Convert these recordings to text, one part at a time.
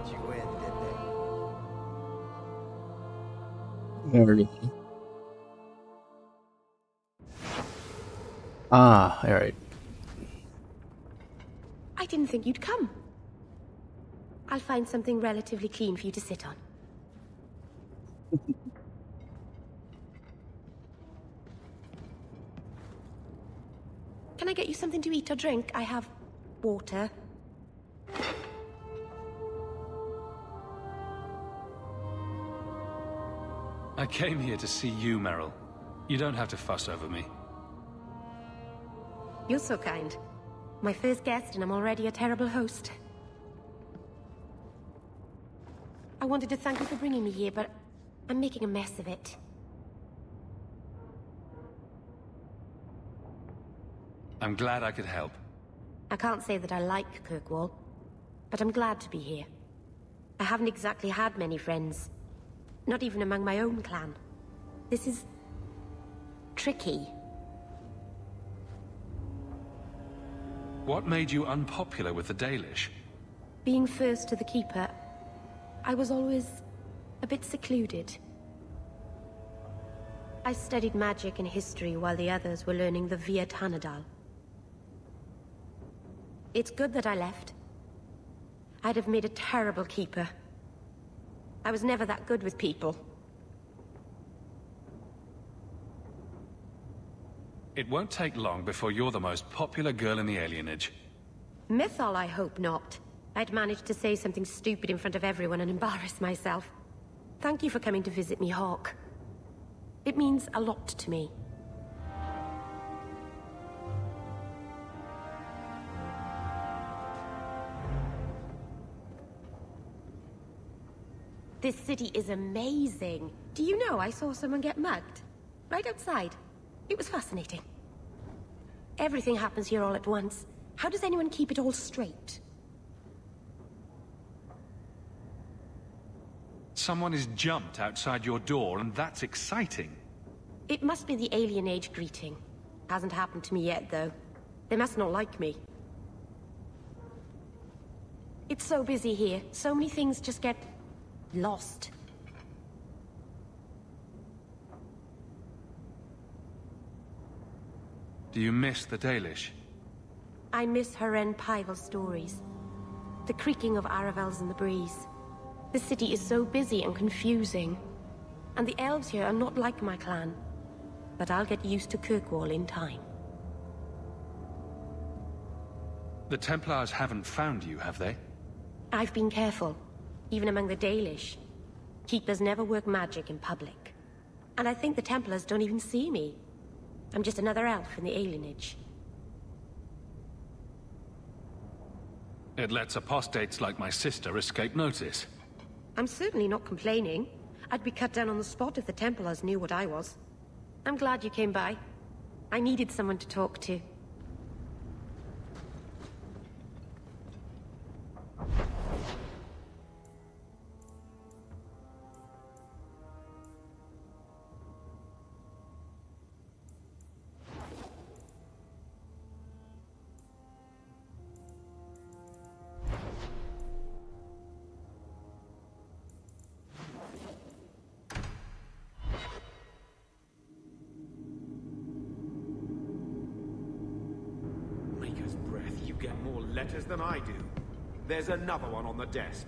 Alrighty. Ah, alright. I didn't think you'd come. I'll find something relatively clean for you to sit on. Can I get you something to eat or drink? I have water. I came here to see you, Merrill. You don't have to fuss over me. You're so kind. My first guest and I'm already a terrible host. I wanted to thank you for bringing me here, but I'm making a mess of it. I'm glad I could help. I can't say that I like Kirkwall, but I'm glad to be here. I haven't exactly had many friends. Not even among my own clan. This is... tricky. What made you unpopular with the Dalish? Being first to the Keeper, I was always a bit secluded. I studied magic and history while the others were learning the Via Tanadal. It's good that I left. I'd have made a terrible Keeper. I was never that good with people. It won't take long before you're the most popular girl in the alienage. Mythal, I hope not. I'd managed to say something stupid in front of everyone and embarrass myself. Thank you for coming to visit me, Hawke. It means a lot to me. This city is amazing. Do you know I saw someone get mugged? Right outside. It was fascinating. Everything happens here all at once. How does anyone keep it all straight? Someone has jumped outside your door, and that's exciting. It must be the alien age greeting. Hasn't happened to me yet, though. They must not like me. It's so busy here. So many things just get... lost. Do you miss the Dalish? I miss Haren Pyval stories. The creaking of Aravels in the breeze. The city is so busy and confusing. And the elves here are not like my clan. But I'll get used to Kirkwall in time. The Templars haven't found you, have they? I've been careful, even among the Dalish. Keepers never work magic in public. And I think the Templars don't even see me. I'm just another elf in the alienage. It lets apostates like my sister escape notice. I'm certainly not complaining. I'd be cut down on the spot if the Templars knew what I was. I'm glad you came by. I needed someone to talk to. Maker's breath, you get more letters than I do. There's another one on the desk.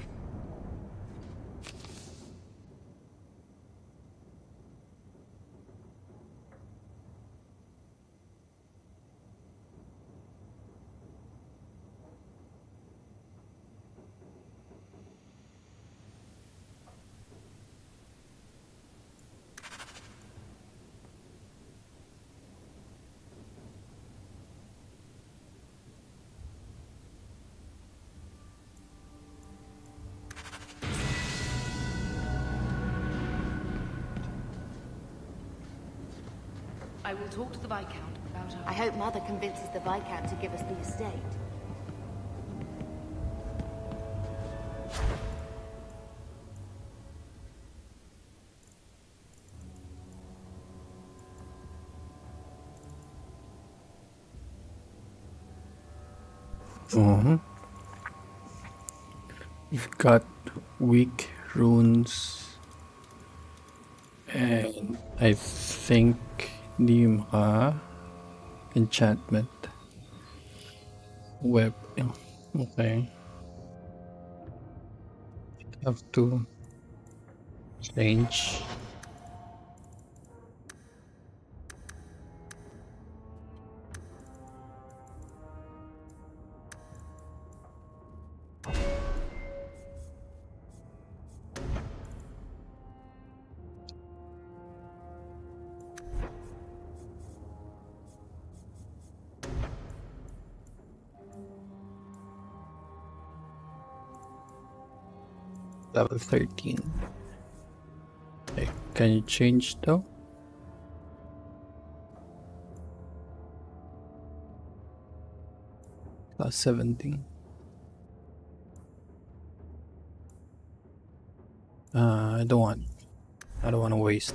I will talk to the Viscount about our... I hope Mother convinces the Viscount to give us the estate. You've got weak runes. And I think di maka enchantment. Web. Okay. Have to change. Level 13. Okay, can you change though? Plus 17. I don't want to waste.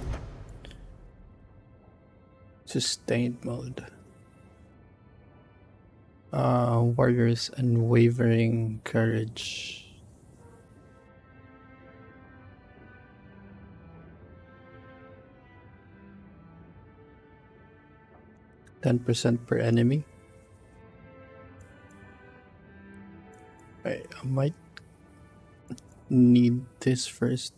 Sustained mode. Warriors unwavering courage. 10% per enemy. I might need this first,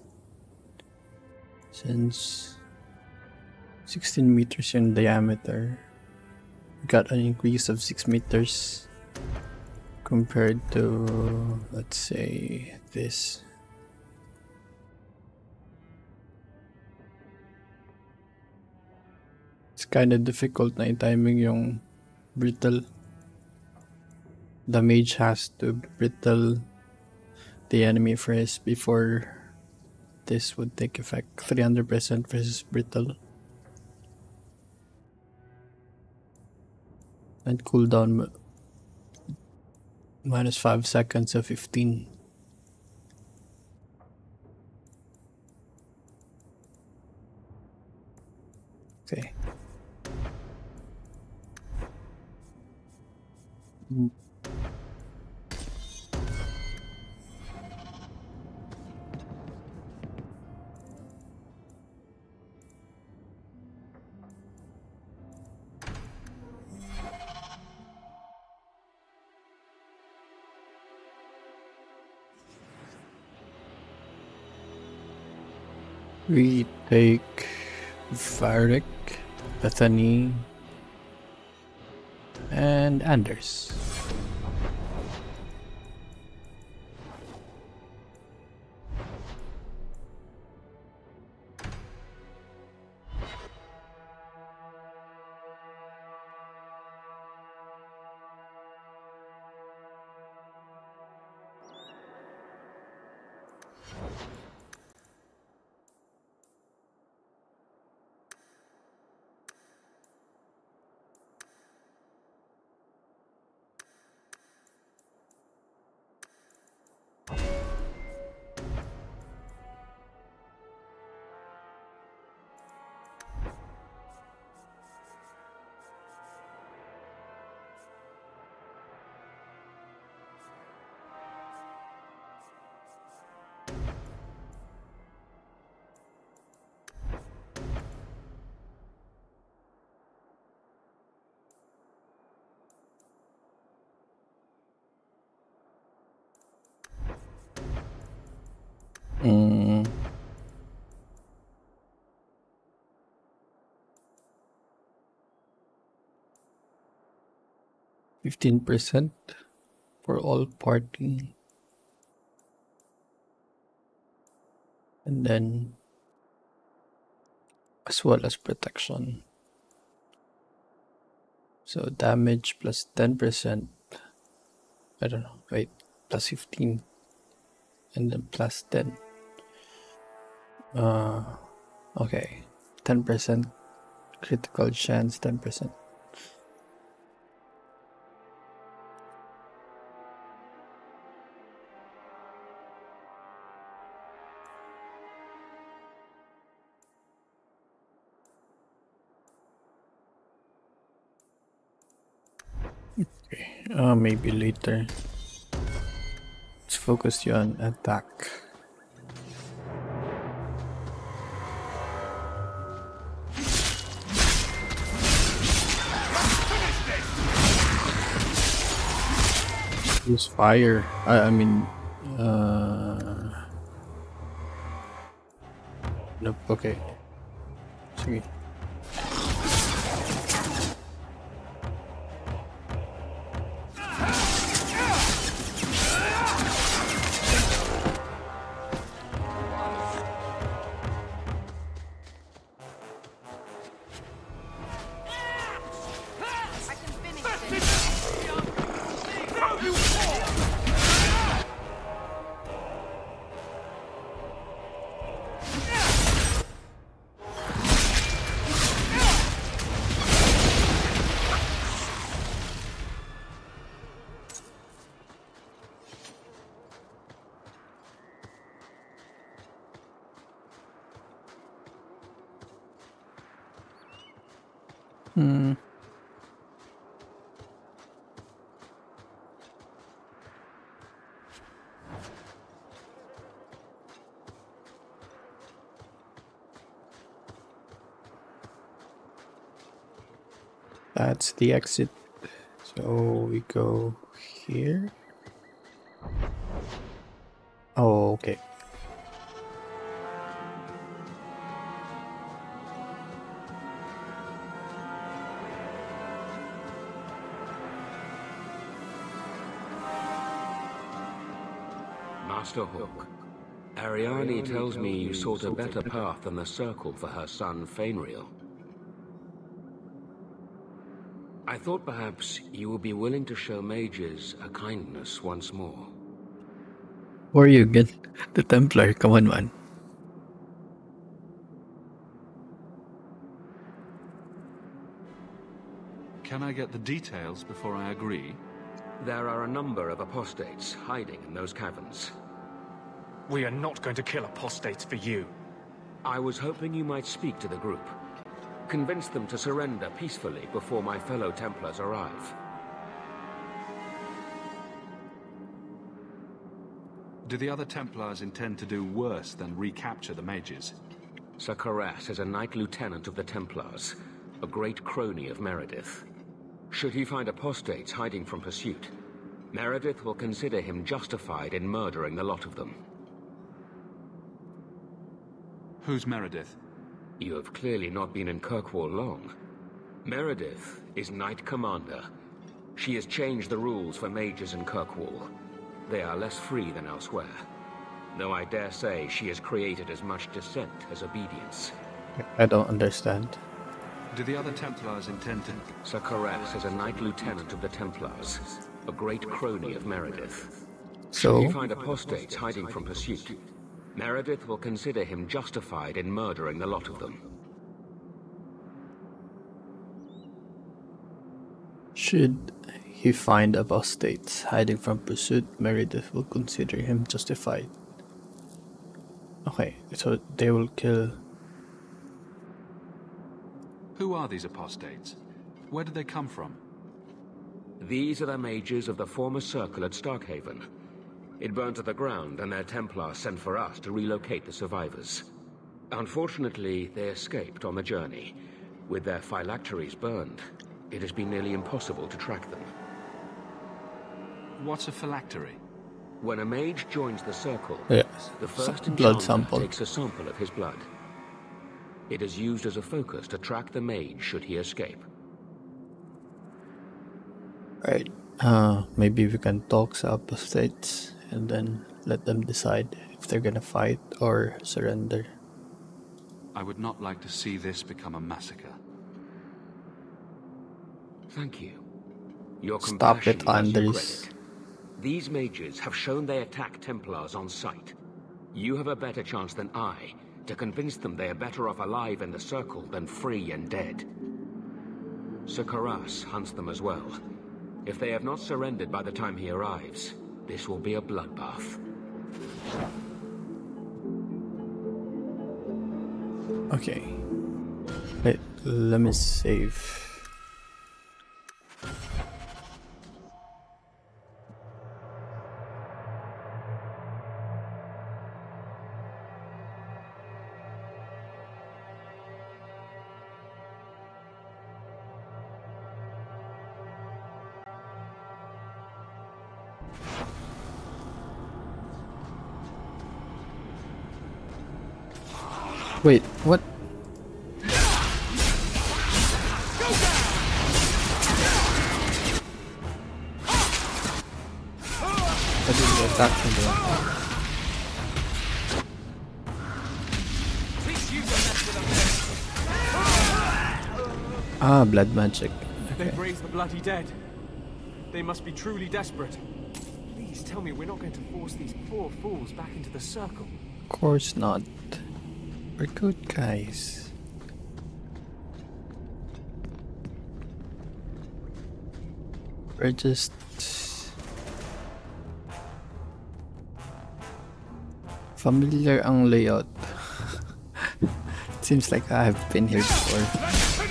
since 16 meters in diameter, got an increase of 6 meters compared to, let's say, this. It's kind of difficult na i-timing yung brittle. The mage has to brittle the enemy first before this would take effect. 300% versus brittle. And cooldown minus 5 seconds of 15. Okay. We take Varric, Bethany, and Anders. Mm. 15% for all party. And then as well as protection. So damage plus 10%. I don't know, wait, plus 15. And then plus 10. Okay, 10% critical chance, 10%. Okay, maybe later. It's focus you on attack. Use fire. I mean, nope. Okay. Sige. That's the exit. So we go here. Oh, okay. Master Hawk, Ariane tells me you sought a better path than the Circle for her son, Fainriel. I thought perhaps you would be willing to show mages a kindness once more. Or you get the Templar, come on, man. Can I get the details before I agree? There are a number of apostates hiding in those caverns. We are not going to kill apostates for you. I was hoping you might speak to the group. Convince them to surrender peacefully before my fellow Templars arrive. Do the other Templars intend to do worse than recapture the mages? Sir Karas is a Knight Lieutenant of the Templars, a great crony of Meredith. Should he find apostates hiding from pursuit, Meredith will consider him justified in murdering the lot of them. Who's Meredith? You have clearly not been in Kirkwall long. Meredith is Knight Commander. She has changed the rules for mages in Kirkwall. They are less free than elsewhere. Though I dare say she has created as much dissent as obedience. I don't understand. Do the other Templars intend to... Sir Karas is a Knight Lieutenant of the Templars, a great crony of Meredith. So, Should he find apostates hiding from pursuit, Meredith will consider him justified in murdering the lot of them. should he find apostates hiding from pursuit, Meredith will consider him justified. Okay, so they will kill. Who are these apostates? Where did they come from? These are the mages of the former Circle at Starkhaven. It burned to the ground, and their Templars sent for us to relocate the survivors. Unfortunately, they escaped on the journey. With their phylacteries burned, it has been nearly impossible to track them. What's a phylactery? When a mage joins the Circle, Yes, the first blood enchanter sample. takes a sample of his blood. It is used as a focus to track the mage should he escape. Right. Maybe we can talk to apostates and then let them decide if they're gonna fight or surrender. I would not like to see this become a massacre. Thank you. Your Stop compassion it, does you Anders. credit. These mages have shown they attack Templars on sight. You have a better chance than I to convince them they are better off alive in the Circle than free and dead. Sir Karas hunts them as well. If they have not surrendered by the time he arrives, this will be a bloodbath. Okay. Wait, let me save. Wait, what? I didn't attack him though. Ah, blood magic. They raise the bloody dead. They must be truly desperate. Please tell me we're not going to force these poor fools back into the circle. Of course not. We're good guys. We're just... familiar ang layout. Seems like I've been here before.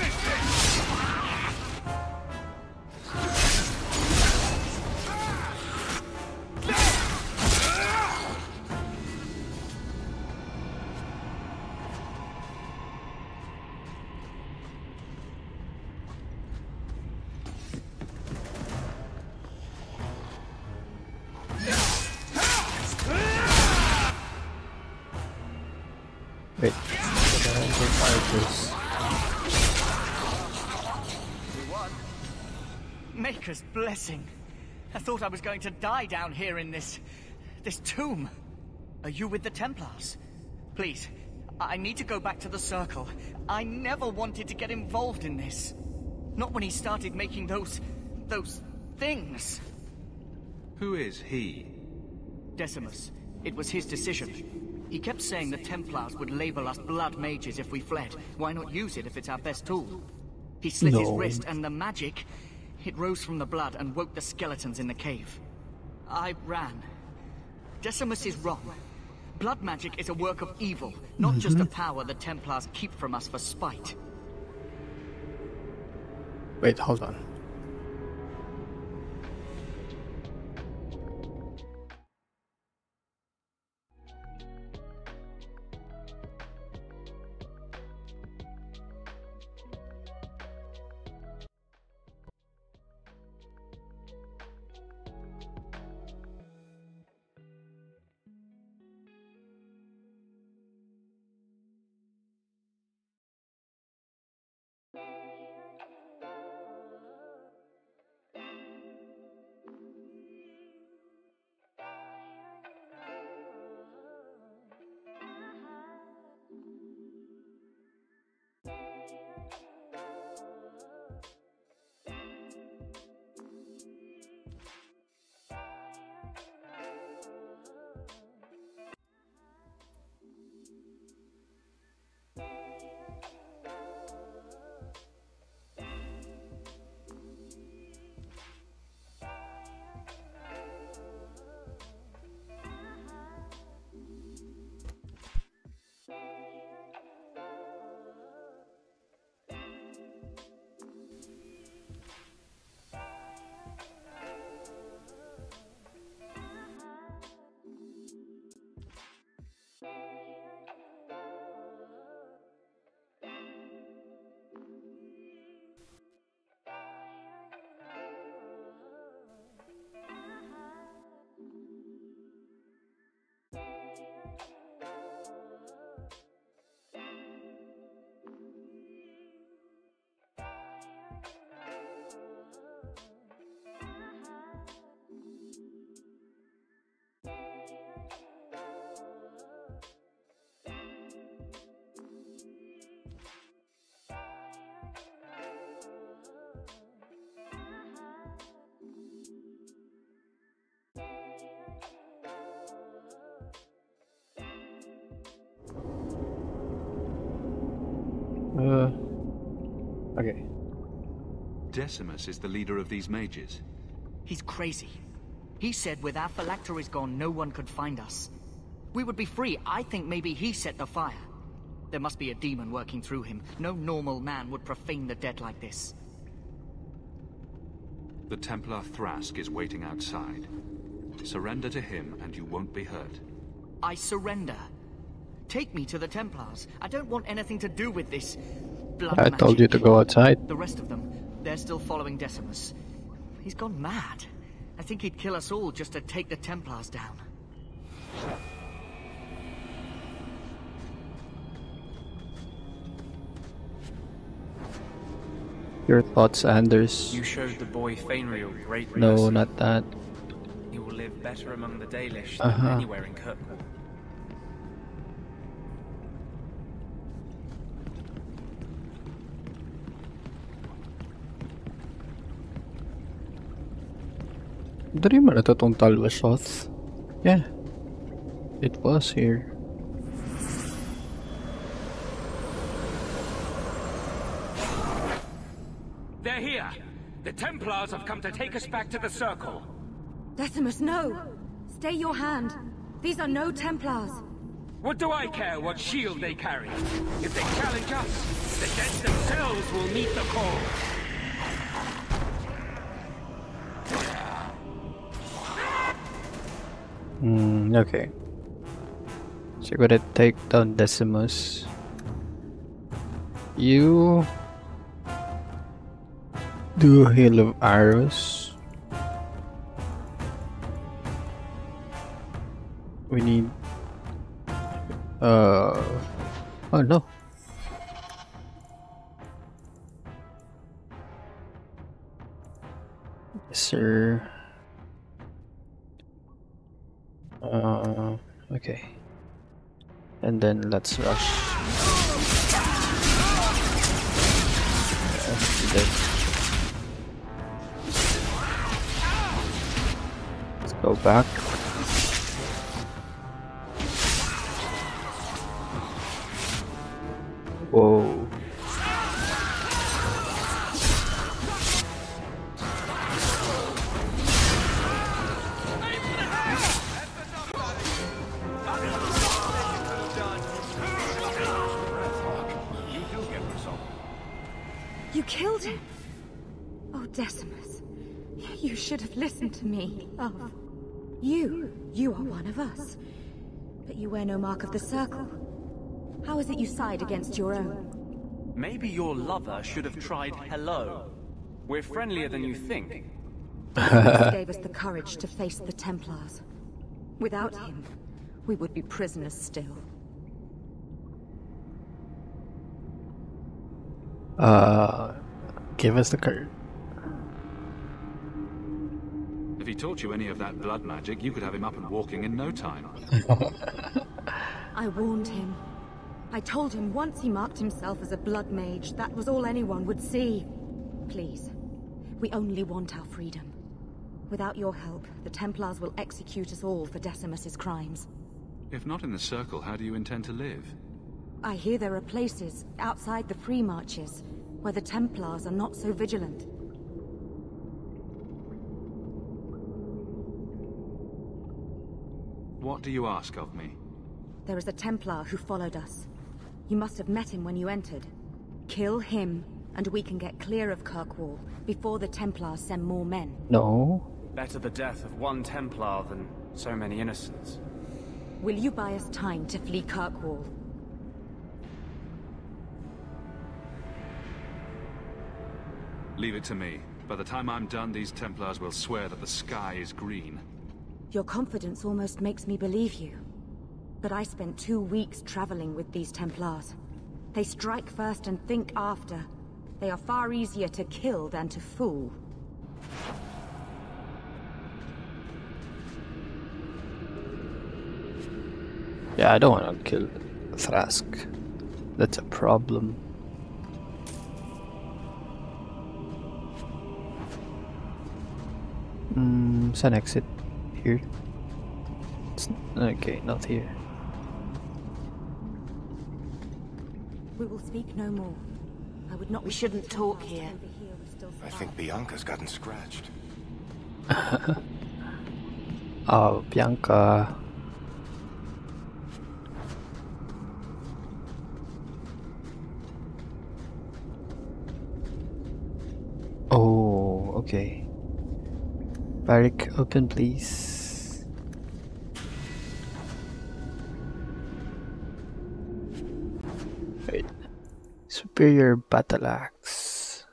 Wait, Maker's blessing. I thought I was going to die down here in this tomb. Are you with the Templars? Please, I need to go back to the Circle. I never wanted to get involved in this. Not when he started making those things. Who is he? Decimus. It was his decision. He kept saying the Templars would label us blood mages if we fled. Why not use it if it's our best tool? He slit his wrist and the magic, it rose from the blood and woke the skeletons in the cave. I ran. Decimus is wrong. Blood magic is a work of evil, not just a power the Templars keep from us for spite. Wait, hold on. Okay. Decimus is the leader of these mages. He's crazy. He said with our phylacteries gone, no one could find us. We would be free. I think maybe he set the fire. There must be a demon working through him. No normal man would profane the dead like this. The Templar Thrask is waiting outside. Surrender to him and you won't be hurt. I surrender. Take me to the Templars. I don't want anything to do with this blood I magic. told you to go outside. The rest of them, they're still following Decimus. He's gone mad. I think he'd kill us all just to take the Templars down. Your thoughts, Anders? You showed the boy Fainriel great No, mercy. not that. He will live better among the Dalish than anywhere in Kirkwall. Dari man ito tong Talwashoth? Yeah. It was here. They're here! The Templars have come to take us back to the Circle! Decimus, no! Stay your hand. These are no Templars. What do I care what shield they carry? If they challenge us, the dead themselves will meet the call. Okay. So you're gonna take down Decimus. You do a hail of arrows. We need oh no. Yes, sir. Okay. And then let's rush. Let's go back. Whoa. You killed him! Oh, Decimus. You should have listened to me, love. You are one of us. But you wear no mark of the Circle. How is it you side against your own? Maybe your lover should have tried hello. We're friendlier than you think. He gave us the courage to face the Templars. Without him, we would be prisoners still. Give us the card. If he taught you any of that blood magic, you could have him up and walking in no time. I warned him. I told him once he marked himself as a blood mage, that was all anyone would see. Please, we only want our freedom. Without your help, the Templars will execute us all for Decimus's crimes. If not in the Circle, how do you intend to live? I hear there are places outside the Free Marches where the Templars are not so vigilant. What do you ask of me? There is a Templar who followed us. You must have met him when you entered. Kill him, and we can get clear of Kirkwall before the Templars send more men. No. Better the death of one Templar than so many innocents. Will you buy us time to flee Kirkwall? Leave it to me. By the time I'm done, these Templars will swear that the sky is green. Your confidence almost makes me believe you. But I spent 2 weeks traveling with these Templars. They strike first and think after. They are far easier to kill than to fool. Yeah, I don't want to kill Thrask. That's a problem. It's an exit here. Okay, not here. We will speak no more. I would not. We shouldn't talk here. I think Bianca's gotten scratched. Oh, Bianca. Oh, okay. Barrack, open please. Wait. Superior battle axe.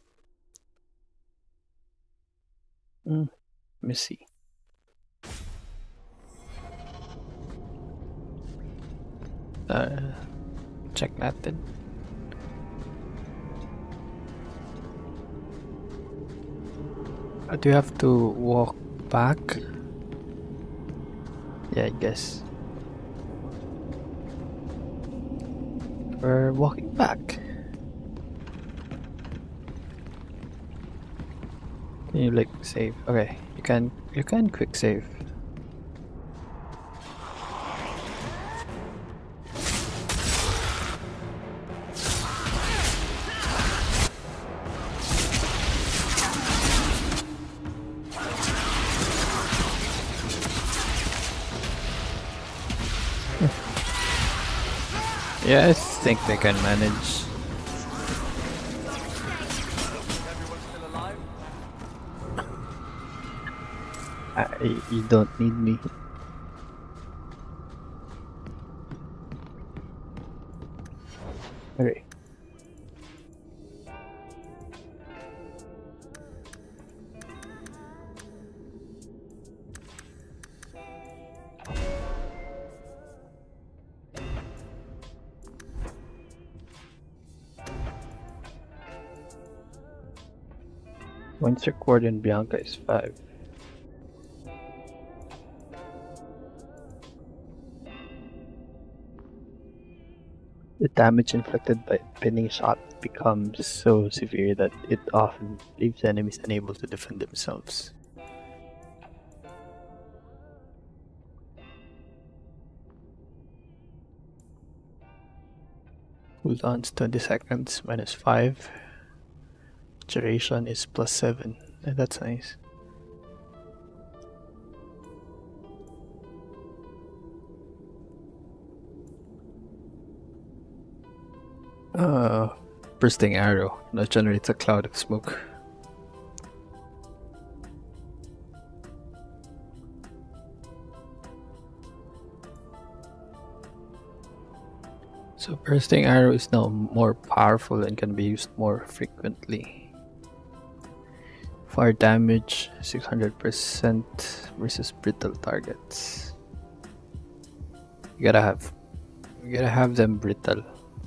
Let me see. Check natin. Do you have to walk back? Yeah, I guess. We're walking back. Can you like save? Okay, you can quick save. Yeah, I think they can manage. You don't need me. Okay. Points required in Bianca is 5. The damage inflicted by a pinning shot becomes so severe that it often leaves enemies unable to defend themselves. Cooldowns 20 seconds minus 5. Duration is +7. That's nice. Bursting arrow that generates a cloud of smoke. So bursting arrow is now more powerful and can be used more frequently. Fire damage 600% versus brittle targets. You gotta have them brittle.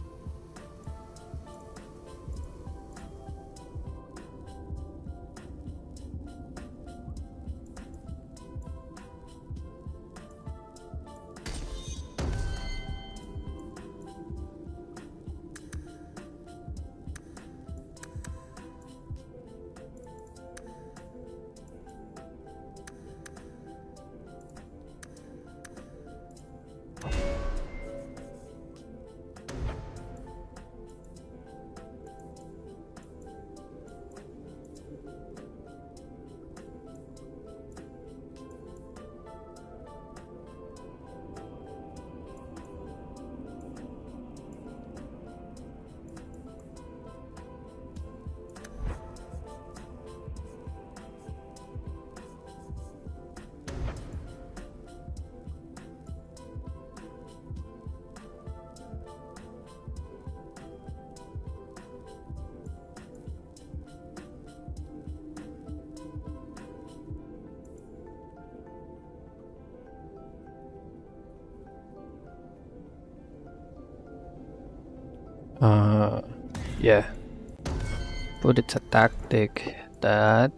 Yeah. But it's a tactic that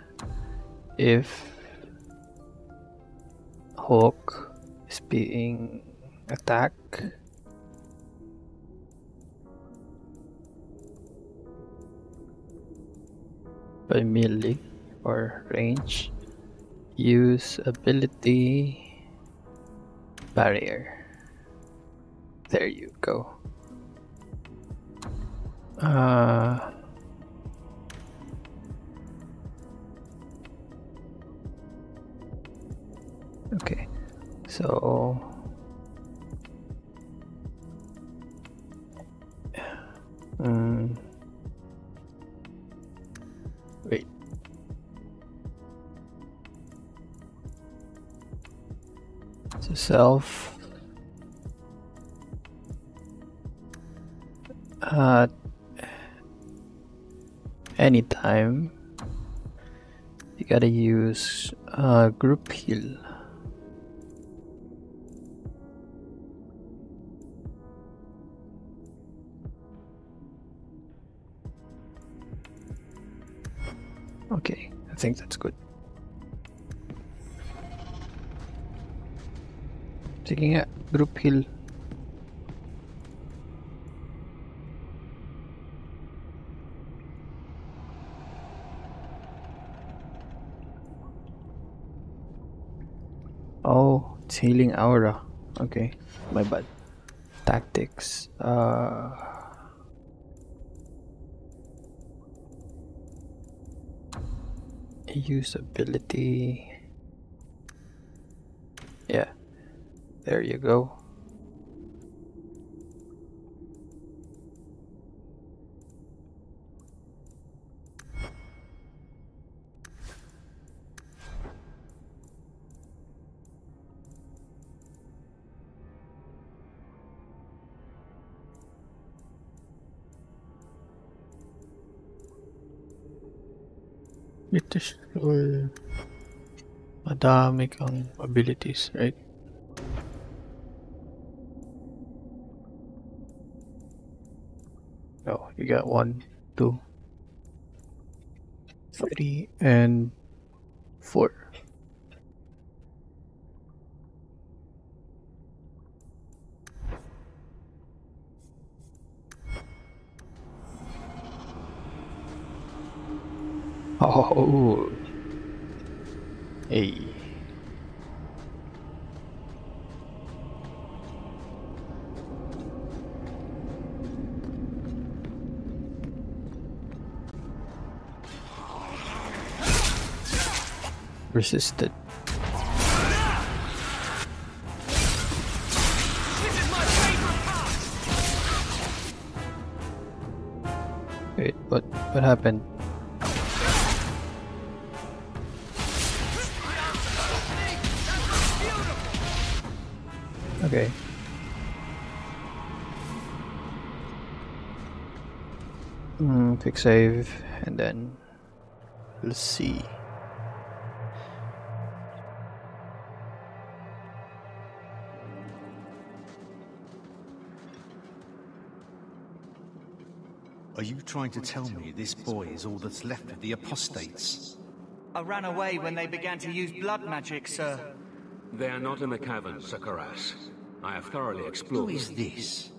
if Hawk is being attacked, by melee or range, use ability barrier. There you go. Okay, so wait. So self anytime you gotta use group heal. Okay, think that's good. Sige nga, group heal. Oh, it's healing aura. Okay, my bad. Tactics. Usability. Yeah, there you go. Or madami kang abilities, right? Oh, you got 1, 2, 3, and 4. Oh, hey. Resisted. Wait, what happened? Okay. Quick save, and then we'll see. Are you trying to tell me this boy is all that's left of the apostates? I ran away when they began to use blood magic, sir. They are not in the caverns, Sir Karas. I have thoroughly explored. Who is this?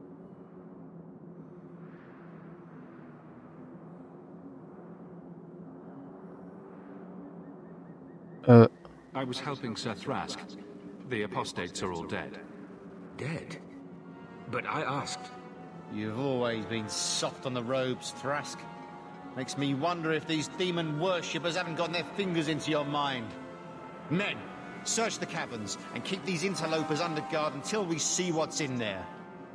I was helping Sir Thrask. The apostates are all dead. Dead? But I asked. You've always been soft on the robes, Thrask. Makes me wonder if these demon worshippers haven't gotten their fingers into your mind. Men, search the caverns and keep these interlopers under guard until we see what's in there.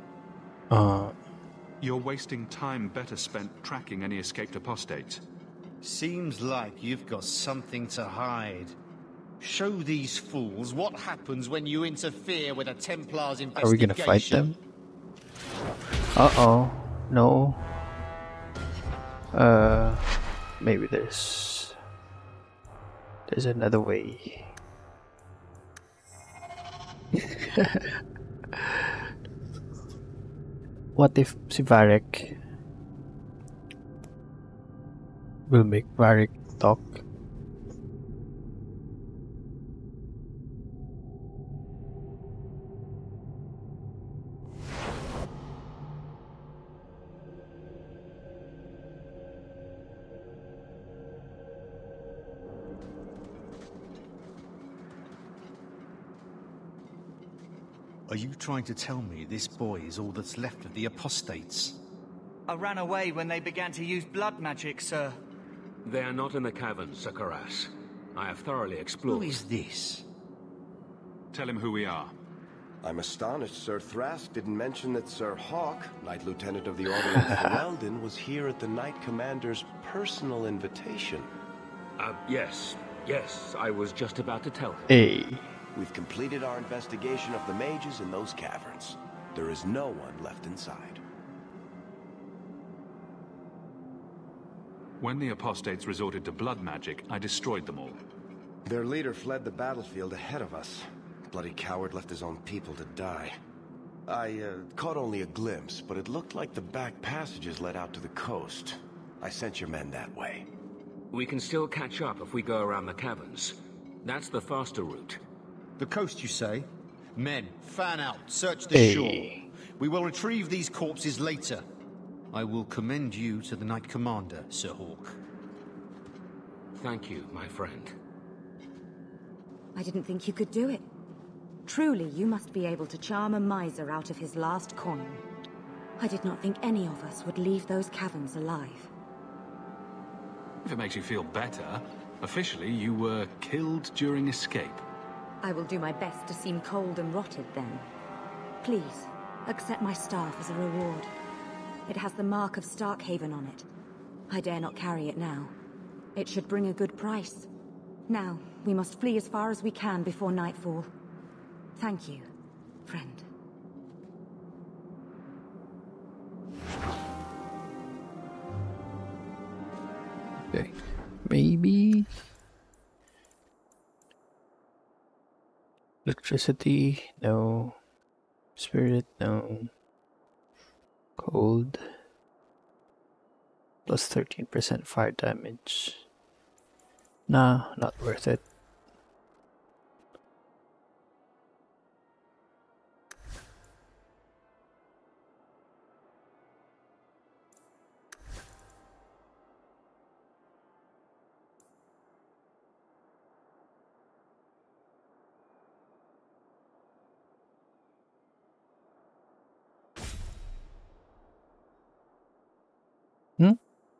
You're wasting time better spent tracking any escaped apostates. Seems like you've got something to hide. Show these fools what happens when you interfere with a Templar's investigation. Are we gonna fight them? Uh-oh. No. Maybe there's another way. What if si Varric will make Varric talk? Are you trying to tell me this boy is all that's left of the apostates? I ran away when they began to use blood magic, sir. They are not in the caverns, Sir Karas. I have thoroughly explored. Who is this? Tell him who we are. I'm astonished Sir Thrask didn't mention that Sir Hawk, Knight Lieutenant of the Order of Ferelden, was here at the Knight Commander's personal invitation. Yes, I was just about to tell him. Hey. We've completed our investigation of the mages in those caverns. There is no one left inside. When the apostates resorted to blood magic, I destroyed them all. Their leader fled the battlefield ahead of us. Bloody coward left his own people to die. I caught only a glimpse, but it looked like the back passages led out to the coast. I sent your men that way. We can still catch up if we go around the caverns. That's the faster route. The coast, you say? Men, fan out, search the shore. We will retrieve these corpses later. I will commend you to the Knight Commander, Sir Hawke. Thank you, my friend. I didn't think you could do it. Truly, you must be able to charm a miser out of his last coin. I did not think any of us would leave those caverns alive. If it makes you feel better, officially you were killed during escape. I will do my best to seem cold and rotted then. Please, accept my staff as a reward. It has the mark of Starkhaven on it. I dare not carry it now. It should bring a good price. Now, we must flee as far as we can before nightfall. Thank you, friend. Okay, maybe electricity, no. Spirit, no. Cold, plus 13% fire damage. Nah, not worth it. Hmm?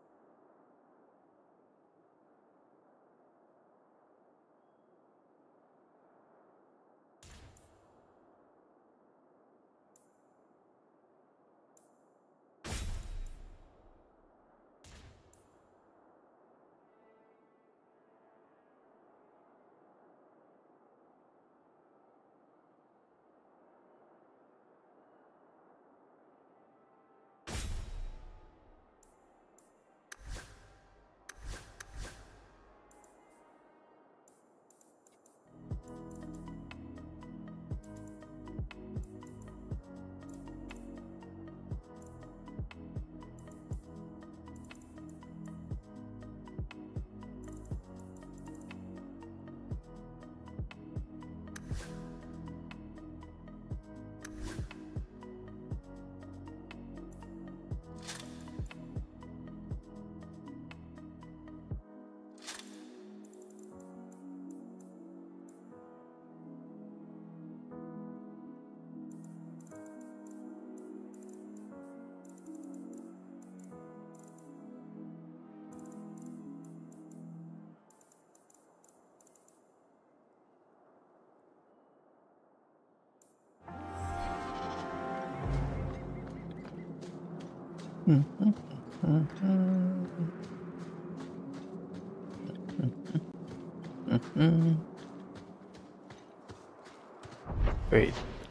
Wait,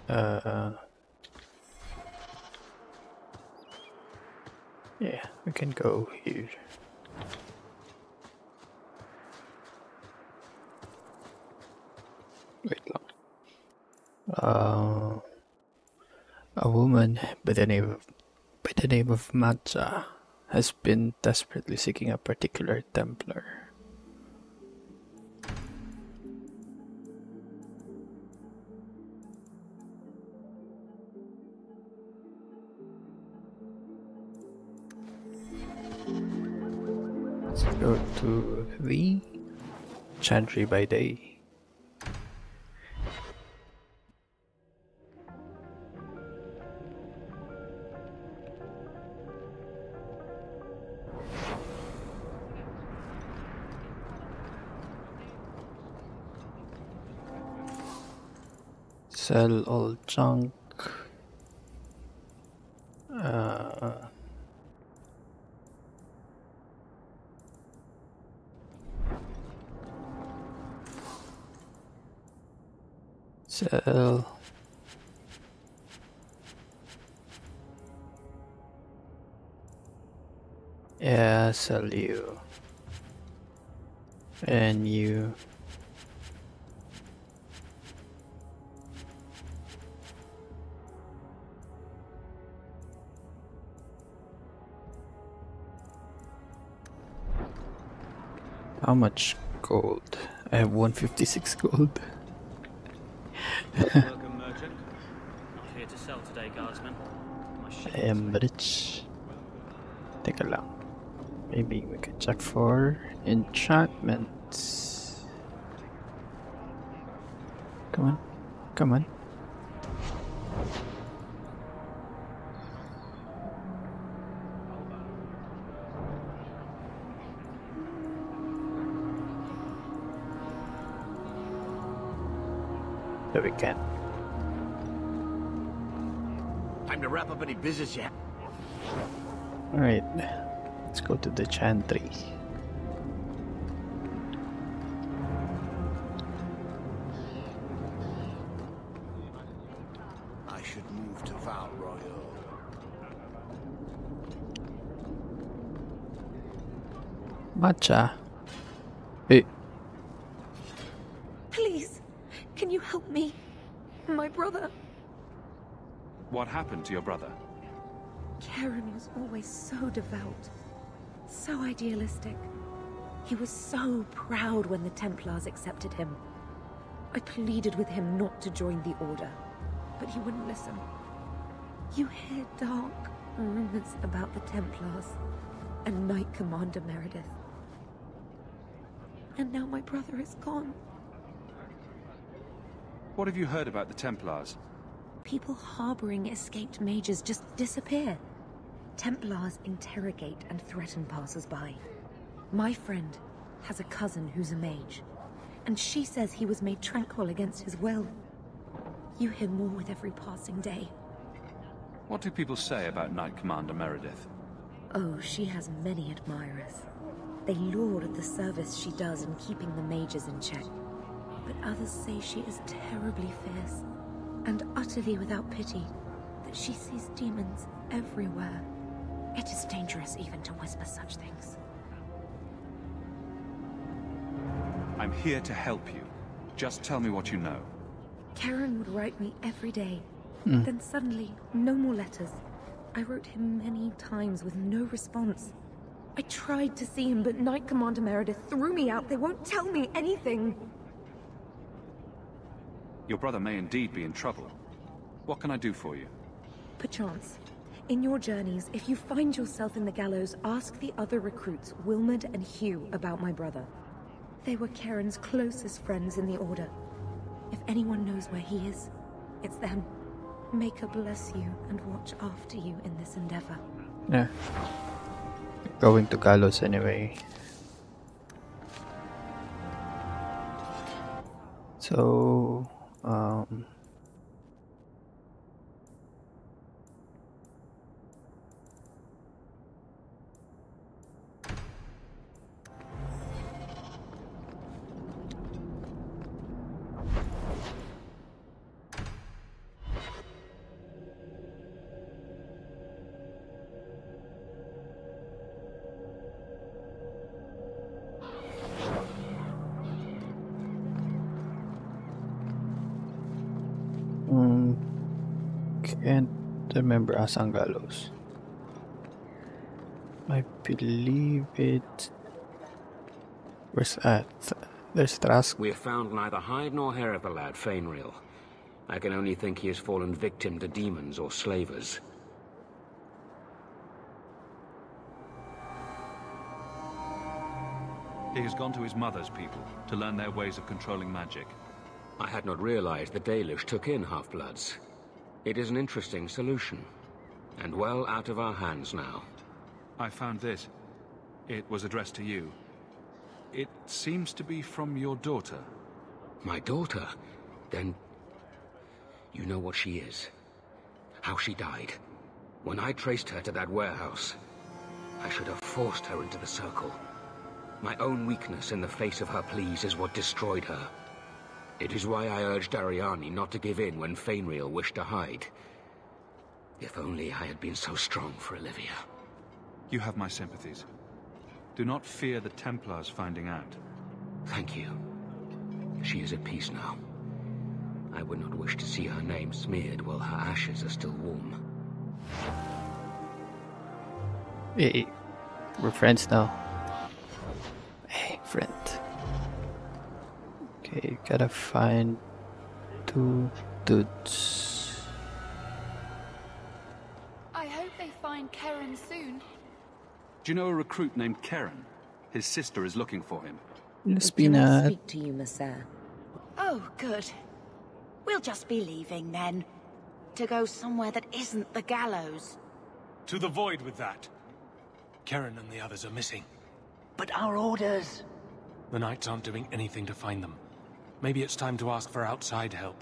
yeah, we can go here. Wait long. A woman by the name of Matza has been desperately seeking a particular Templar. Let's go to the Chantry by day. Sell all junk. Sell. Yeah, sell you. And you. How much gold? I have 156 gold. Welcome, merchant. Not here to sell today, guardsman. I am rich. Teka lang. Maybe we can check for enchantments. Come on. Come on. There we can. Time to wrap up any business yet. Alright. Let's go to the chantry. I should move to Val Royal. Matcha. Hey. Please, can you help me? My brother. What happened to your brother? Karen was always so devout, so idealistic. He was so proud when the Templars accepted him. I pleaded with him not to join the Order, but he wouldn't listen. You hear dark rumors about the Templars and Knight Commander Meredith. And now my brother is gone. What have you heard about the Templars? People harboring escaped mages just disappear. Templars interrogate and threaten passers-by. My friend has a cousin who's a mage, and she says he was made tranquil against his will. You hear more with every passing day. What do people say about Knight Commander Meredith? Oh, she has many admirers. They laud the service she does in keeping the mages in check. But others say she is terribly fierce and utterly without pity, that she sees demons everywhere. It is dangerous even to whisper such things. I'm here to help you. Just tell me what you know. Karen would write me every day. Then suddenly, no more letters. I wrote him many times with no response. I tried to see him, but Knight Commander Meredith threw me out. They won't tell me anything. Your brother may indeed be in trouble. What can I do for you? Perchance. In your journeys, if you find yourself in the gallows, ask the other recruits, Wilmord and Hugh, about my brother. They were Karen's closest friends in the Order. If anyone knows where he is, it's them. Maker bless you and watch after you in this endeavor. Yeah. Going to gallows anyway. So, can't remember Asang Gallows. I believe it. Where's that? There's Trask. We have found neither hide nor hair of the lad, Fainriel. I can only think he has fallen victim to demons or slavers. He has gone to his mother's people to learn their ways of controlling magic. I had not realized the Dalish took in half-bloods. It is an interesting solution, and well out of our hands now. I found this. It was addressed to you. It seems to be from your daughter. My daughter? Then you know what she is. How she died. When I traced her to that warehouse, I should have forced her into the circle. My own weakness in the face of her pleas is what destroyed her. It is why I urged Ariani not to give in when Fainriel wished to hide. If only I had been so strong for Olivia. You have my sympathies. Do not fear the Templars finding out. Thank you. She is at peace now. I would not wish to see her name smeared while her ashes are still warm. Hey, we're friends now. Hey, different. Okay, gotta find 2 dudes. I hope they find Keren soon. Do you know a recruit named Keren? His sister is looking for him. Miss We cannot Peanut. speak to you, Messer. Oh, good. We'll just be leaving then. To go somewhere that isn't the gallows. To the void with that. Keren and the others are missing. But our orders... The Knights aren't doing anything to find them. Maybe it's time to ask for outside help.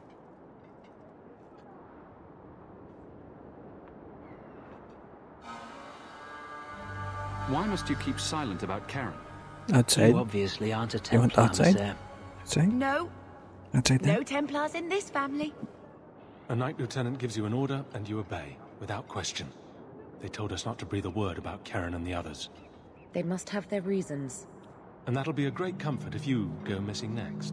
Why must you keep silent about Keren? Outside. You obviously aren't a You want Templar, outside? Messer. Outside? No, Outside there? no Templars in this family. A Knight Lieutenant gives you an order and you obey, without question. They told us not to breathe a word about Keren and the others. They must have their reasons. And that'll be a great comfort if you go missing next.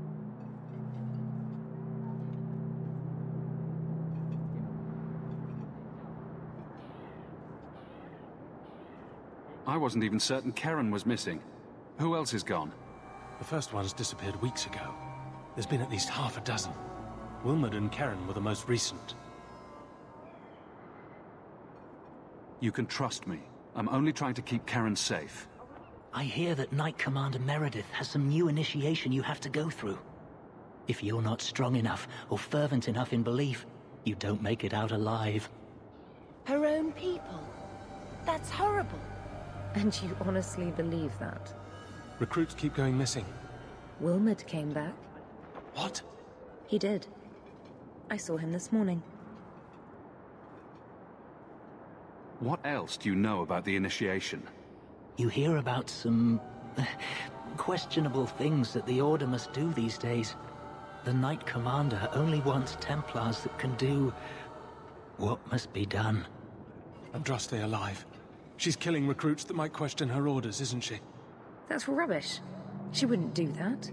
I wasn't even certain Keren was missing. Who else is gone? The first ones disappeared weeks ago. There's been at least half a dozen. Wilmot and Keren were the most recent. You can trust me. I'm only trying to keep Keren safe. I hear that Knight Commander Meredith has some new initiation you have to go through. If you're not strong enough or fervent enough in belief, you don't make it out alive. Her own people. That's horrible. And you honestly believe that? Recruits keep going missing. Wilmot came back. What? He did. I saw him this morning. What else do you know about the initiation? You hear about some... questionable things that the Order must do these days. The Knight Commander only wants Templars that can do... what must be done. Andraste alive. She's killing recruits that might question her orders, isn't she? That's rubbish. She wouldn't do that.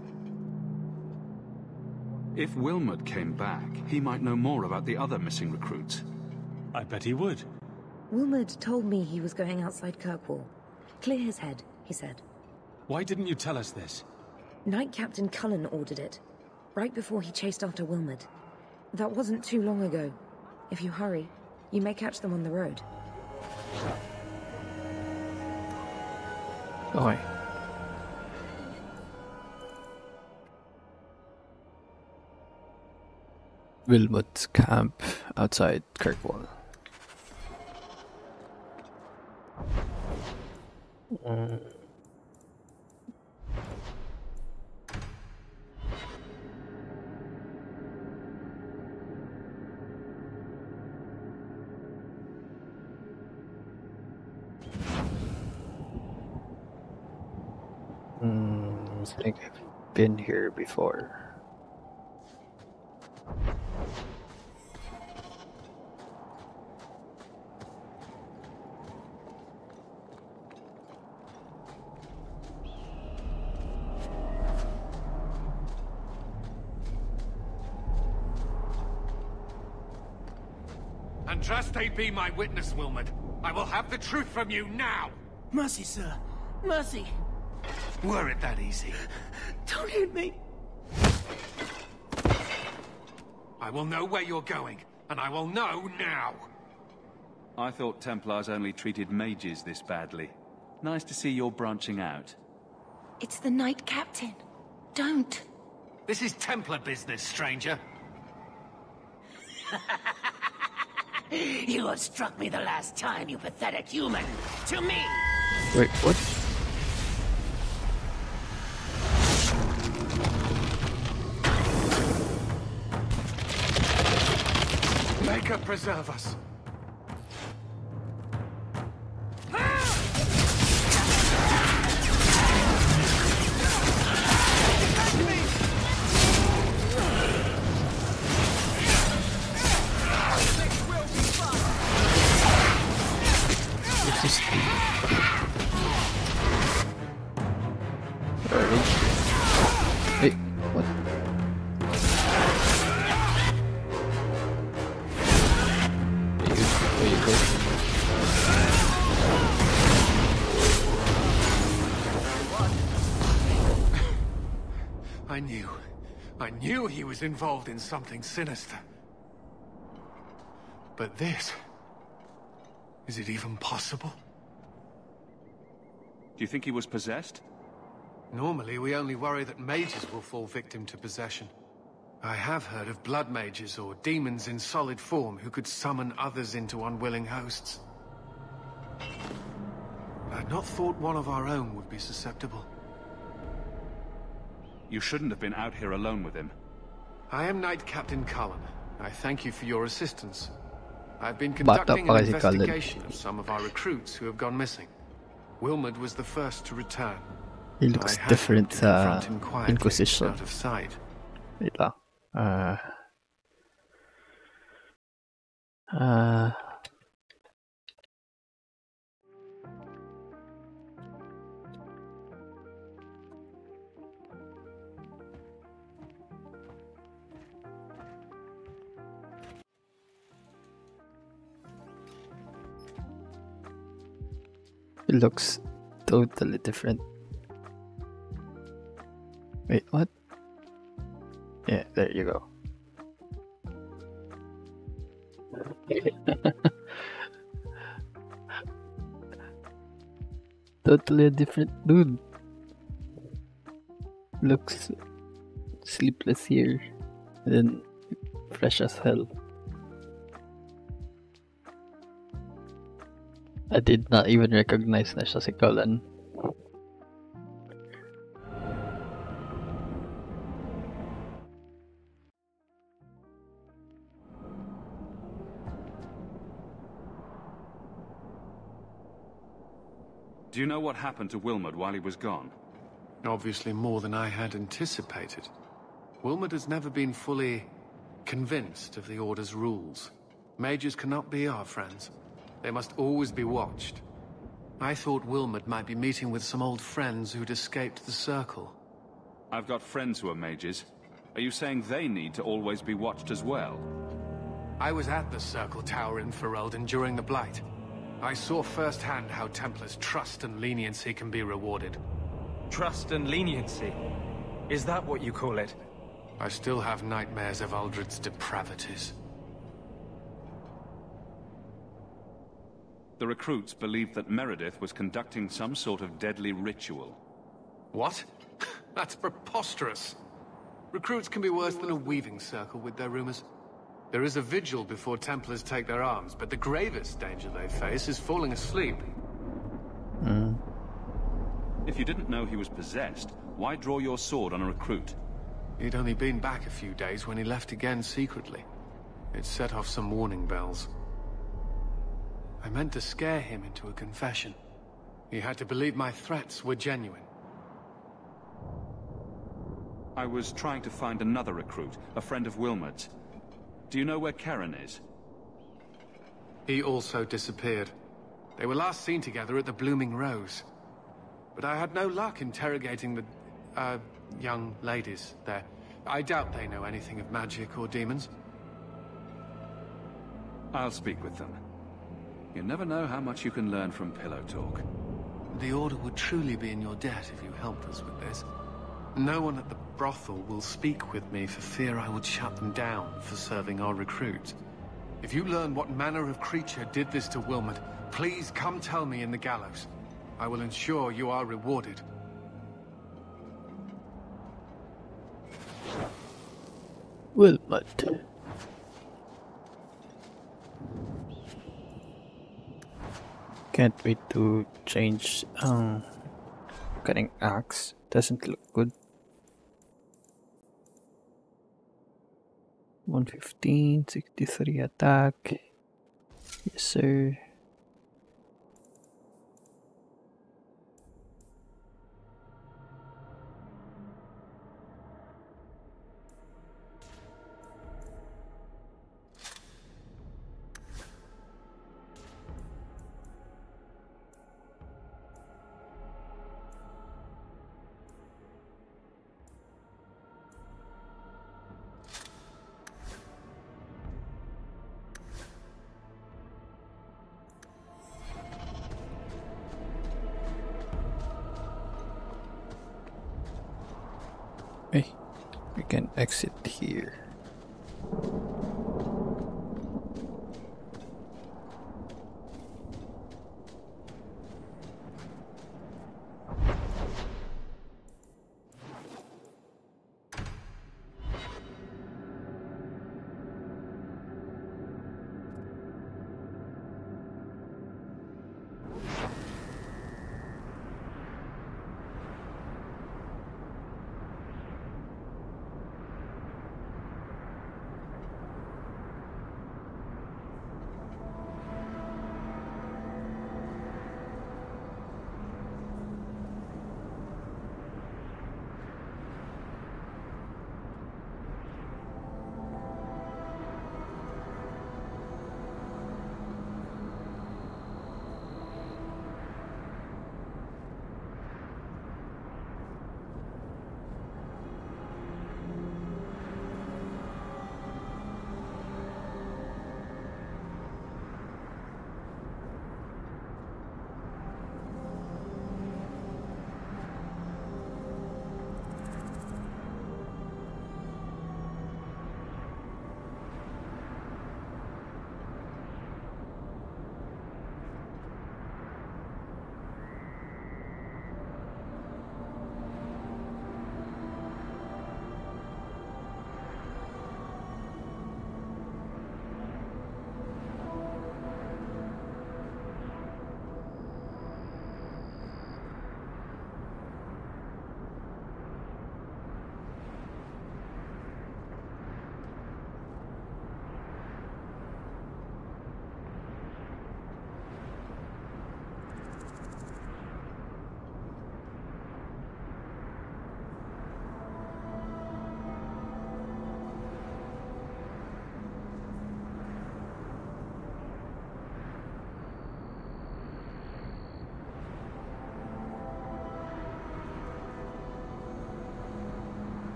If Wilmot came back, he might know more about the other missing recruits. I bet he would. Wilmot told me he was going outside Kirkwall. Clear his head, he said. Why didn't you tell us this? Knight Captain Cullen ordered it, right before he chased after Wilmot. That wasn't too long ago. If you hurry, you may catch them on the road. Okay. Wilmot's camp outside Kirkwall. I think I've been here before. Andraste be my witness, Wilmot. I will have the truth from you now! Mercy, sir. Mercy. Were it that easy? Don't hit me. I will know where you're going, and I will know now! I thought Templars only treated mages this badly. Nice to see you're branching out. It's the Knight Captain. Don't. This is Templar business, stranger. You have struck me the last time, you pathetic human. To me! Wait, what? Maker preserve us. Hey, what? I knew he was involved in something sinister. But this... is it even possible? Do you think he was possessed? Normally, we only worry that mages will fall victim to possession. I have heard of blood mages or demons in solid form who could summon others into unwilling hosts. I'd not thought one of our own would be susceptible. You shouldn't have been out here alone with him. I am Knight Captain Cullen. I thank you for your assistance. I've been conducting an investigation of some of our recruits who have gone missing. Wilmot was the first to return. He looks different sa Inquisition. Out of sight. Wait lang. It looks totally different. Wait, what? Yeah, there you go. Totally a different dude. Looks sleepless here, and then fresh as hell. I did not even recognize na siya si Cullen. Do you know what happened to Wilmot while he was gone? Obviously more than I had anticipated. Wilmot has never been fully convinced of the Order's rules. Mages cannot be our friends. They must always be watched. I thought Wilmot might be meeting with some old friends who'd escaped the Circle. I've got friends who are mages. Are you saying they need to always be watched as well? I was at the Circle Tower in Ferelden during the Blight. I saw firsthand how Templars' trust and leniency can be rewarded. Trust and leniency? Is that what you call it? I still have nightmares of Uldred's depravities. The recruits believed that Meredith was conducting some sort of deadly ritual. What? That's preposterous. Recruits can be worse than a weaving circle with their rumors. There is a vigil before Templars take their arms, but the gravest danger they face is falling asleep. If you didn't know he was possessed, why draw your sword on a recruit? He'd only been back a few days when he left again secretly. It set off some warning bells. I meant to scare him into a confession. He had to believe my threats were genuine. I was trying to find another recruit, a friend of Wilmot's. Do you know where Karen is? He also disappeared. They were last seen together at the Blooming Rose. But I had no luck interrogating the, young ladies there. I doubt they know anything of magic or demons. I'll speak with them. You never know how much you can learn from pillow talk. The Order would truly be in your debt if you helped us with this. No one at the brothel will speak with me for fear I would shut them down for serving our recruits. If you learn what manner of creature did this to Wilmot, please come tell me in the gallows. I will ensure you are rewarded. Wilmot. Can't wait to change cutting axe. Doesn't look good. 115, 63 attack. Yes, sir. Hey. We can exit here.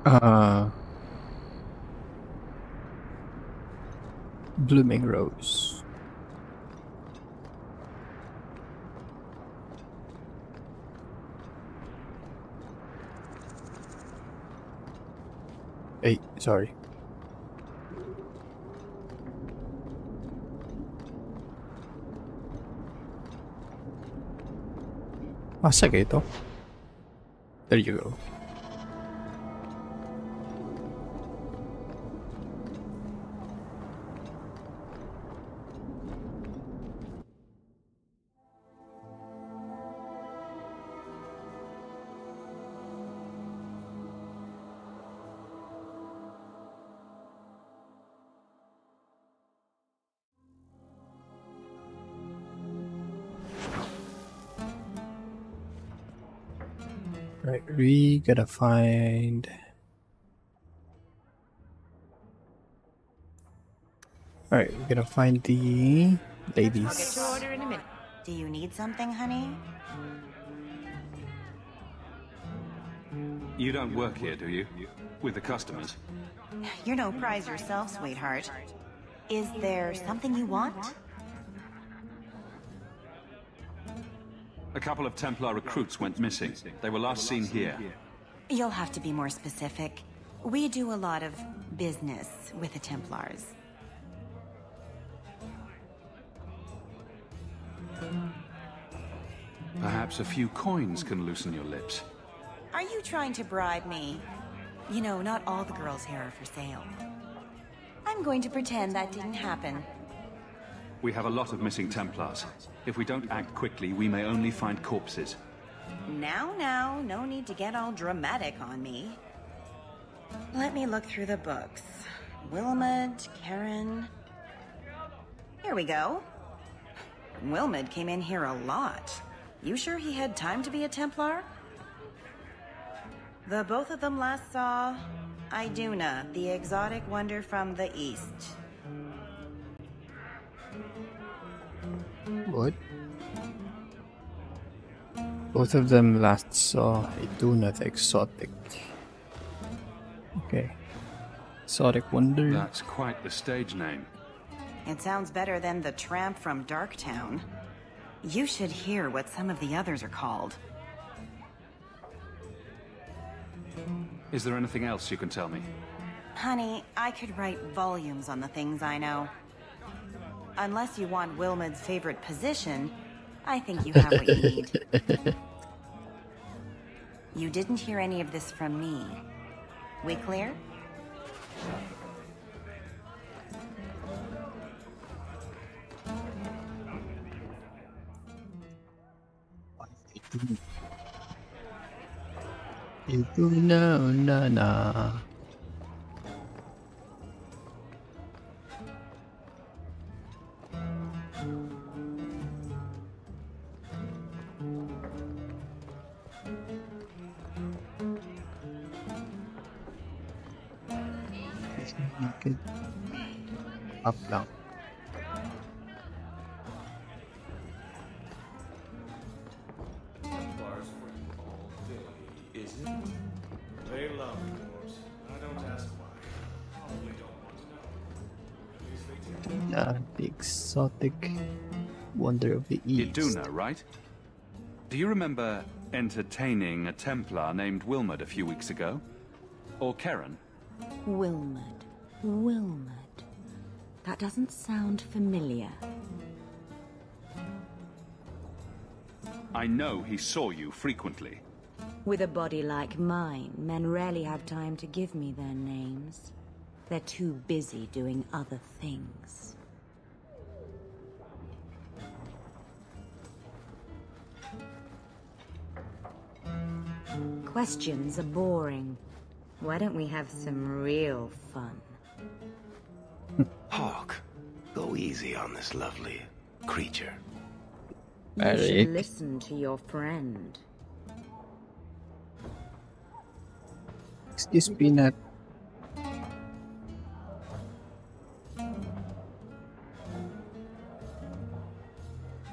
Blooming Rose. Hey, sorry. Masag ito. There you go. Right, we gotta find. Alright, we gotta find the ladies. I'll get your order in a minute. Do you need something, honey? You don't work here, do you? With the customers? You're no prize yourself, sweetheart. Is there something you want? A couple of Templar recruits went missing. They were last seen here. You'll have to be more specific. We do a lot of business with the Templars. Perhaps a few coins can loosen your lips. Are you trying to bribe me? You know, not all the girls here are for sale. I'm going to pretend that didn't happen. We have a lot of missing Templars. If we don't act quickly, we may only find corpses. Now, no need to get all dramatic on me. Let me look through the books. Wilmot, Karen... Here we go. Wilmot came in here a lot. You sure he had time to be a Templar? The both of them last saw Iduna, the exotic wonder from the east. What? Both of them last saw Iduna the exotic. Okay. Exotic wonder. That's quite the stage name. It sounds better than the tramp from Darktown. You should hear what some of the others are called. Is there anything else you can tell me? Honey, I could write volumes on the things I know. Unless you want Wilmot's favorite position, I think you have what you need. You didn't hear any of this from me. We clear? Iduna, na. Up lang. They love dwarves. I don't ask why. Probably don't want to know. At least they do. The exotic wonder of the east. Iduna, right? Do you remember entertaining a Templar named Wilmot a few weeks ago? Or Karen? Wilmot. That doesn't sound familiar. I know he saw you frequently. With a body like mine, men rarely have time to give me their names. They're too busy doing other things. Questions are boring. Why don't we have some real fun? Hawke, go easy on this lovely creature. You should listen to your friend. Excuse Peanut.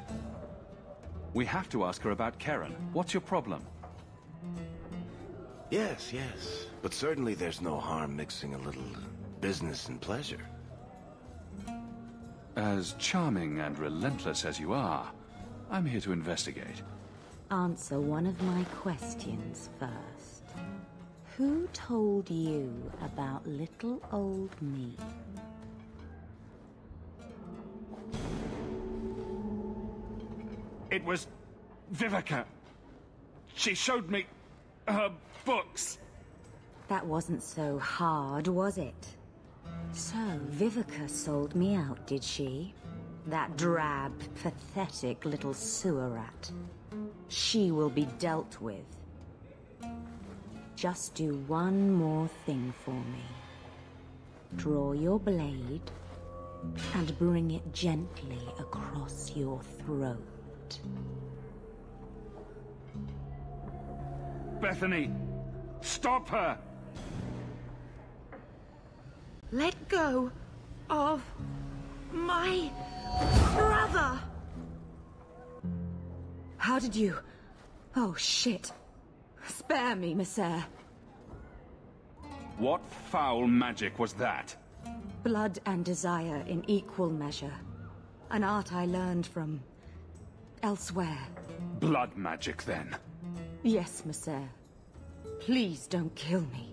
We have to ask her about Karen. What's your problem? Yes, yes. But certainly there's no harm mixing a little business and pleasure. As charming and relentless as you are, I'm here to investigate. Answer one of my questions first. Who told you about little old me? It was Vivica. She showed me her books. That wasn't so hard, was it? So, Vivica sold me out, did she? That drab, pathetic little sewer rat. She will be dealt with. Just do one more thing for me. Draw your blade and bring it gently across your throat. Bethany, stop her! Let go of my brother! How did you... Oh, shit. Spare me, Messere. What foul magic was that? Blood and desire in equal measure. An art I learned from... elsewhere. Blood magic, then? Yes, Messere. Please don't kill me.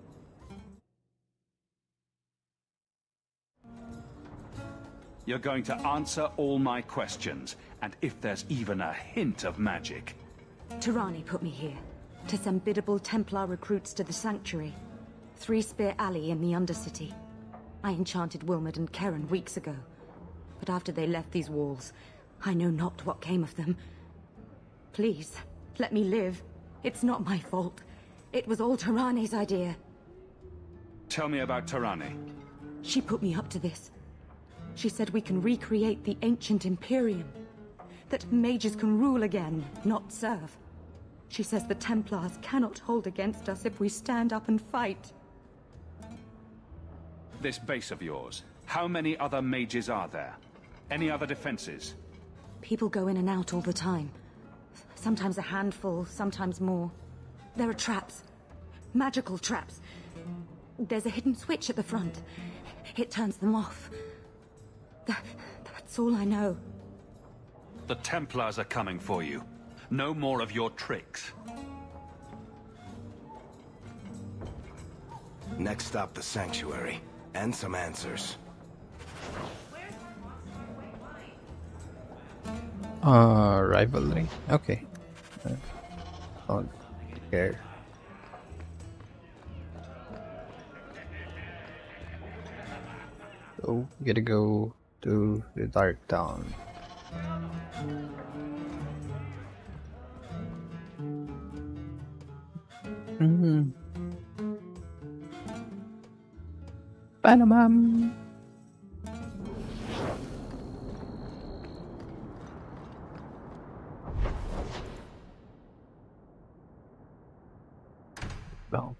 You're going to answer all my questions, and if there's even a hint of magic... Tirani put me here, to send biddable Templar recruits to the Sanctuary. Three Spear Alley in the Undercity. I enchanted Wilmod and Keren weeks ago. But after they left these walls, I know not what came of them. Please, let me live. It's not my fault. It was all Tirani's idea. Tell me about Tirani. She put me up to this. She said we can recreate the ancient Imperium. That mages can rule again, not serve. She says the Templars cannot hold against us if we stand up and fight. This base of yours, how many other mages are there? Any other defenses? People go in and out all the time. Sometimes a handful, sometimes more. There are traps. Magical traps. There's a hidden switch at the front. It turns them off. That's all I know. The Templars are coming for you. No more of your tricks. Next stop, the Sanctuary. And some answers. Rivalry. Okay. Don't care. So, gotta go to the Dark Town. Panama. Well.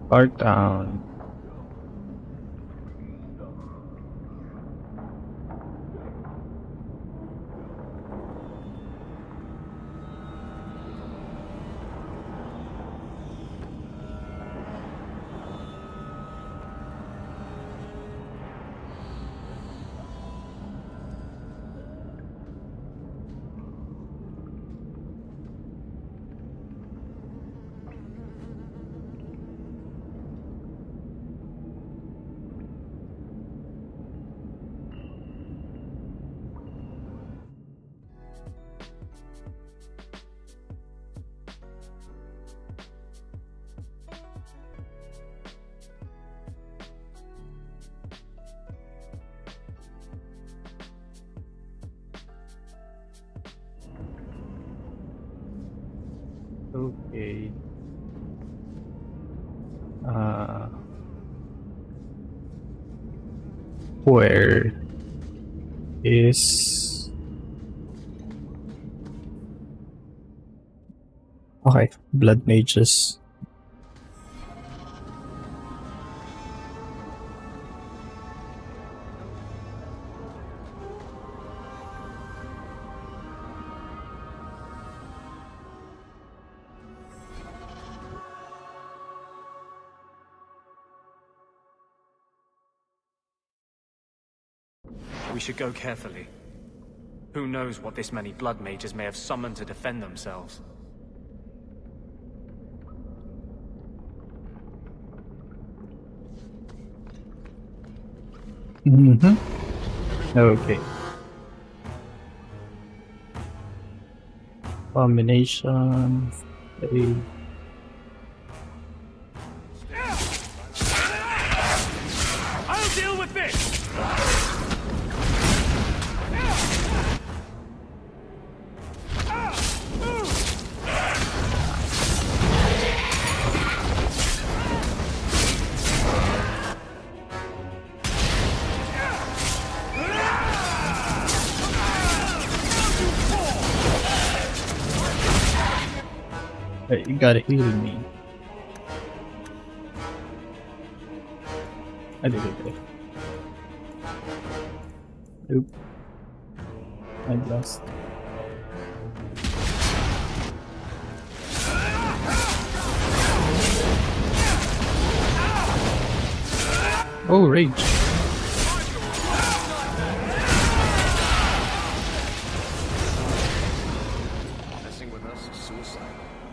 Park Town. Okay. Where is... Okay, Blood Mages. We should go carefully. Who knows what this many blood mages may have summoned to defend themselves? Okay. Combination. I'll deal with this! Hey, you gotta heal me. I did it. Oop. I lost. Oh, rage. Messing with us is suicide.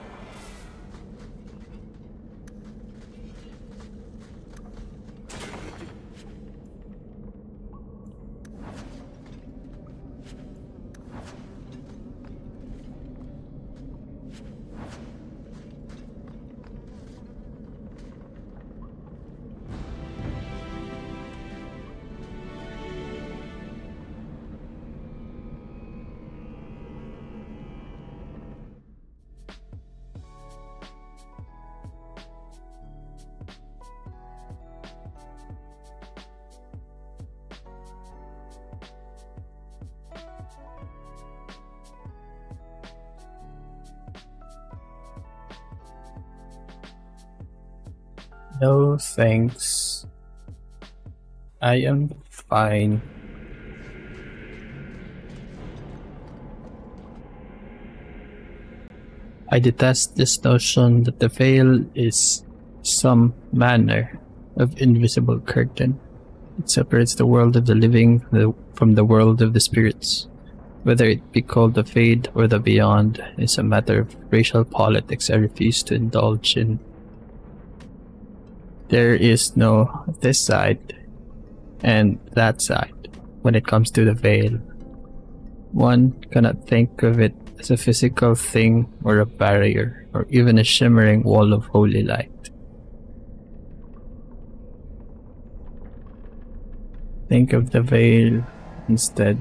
No thanks. I am fine. I detest this notion that the veil is some manner of invisible curtain. It separates the world of the living from the world of the spirits. Whether it be called the Fade or the Beyond is a matter of racial politics I refuse to indulge in. There is no this side and that side when it comes to the veil. One cannot think of it as a physical thing or a barrier or even a shimmering wall of holy light. Think of the veil instead.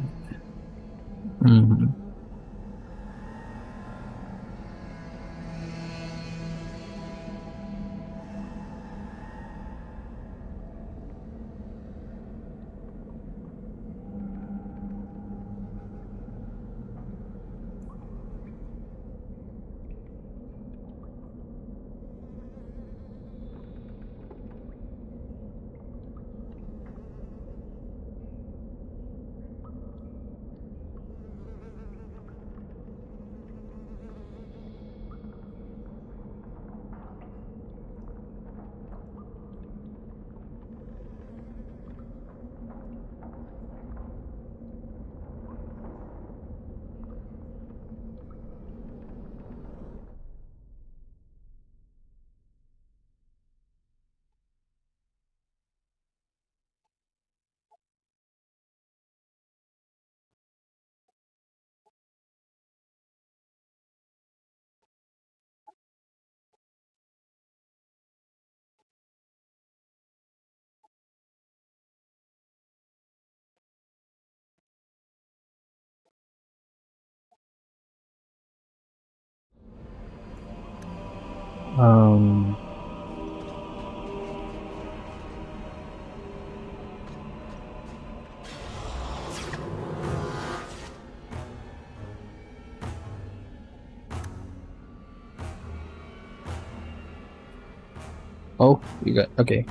Oh, you got okay.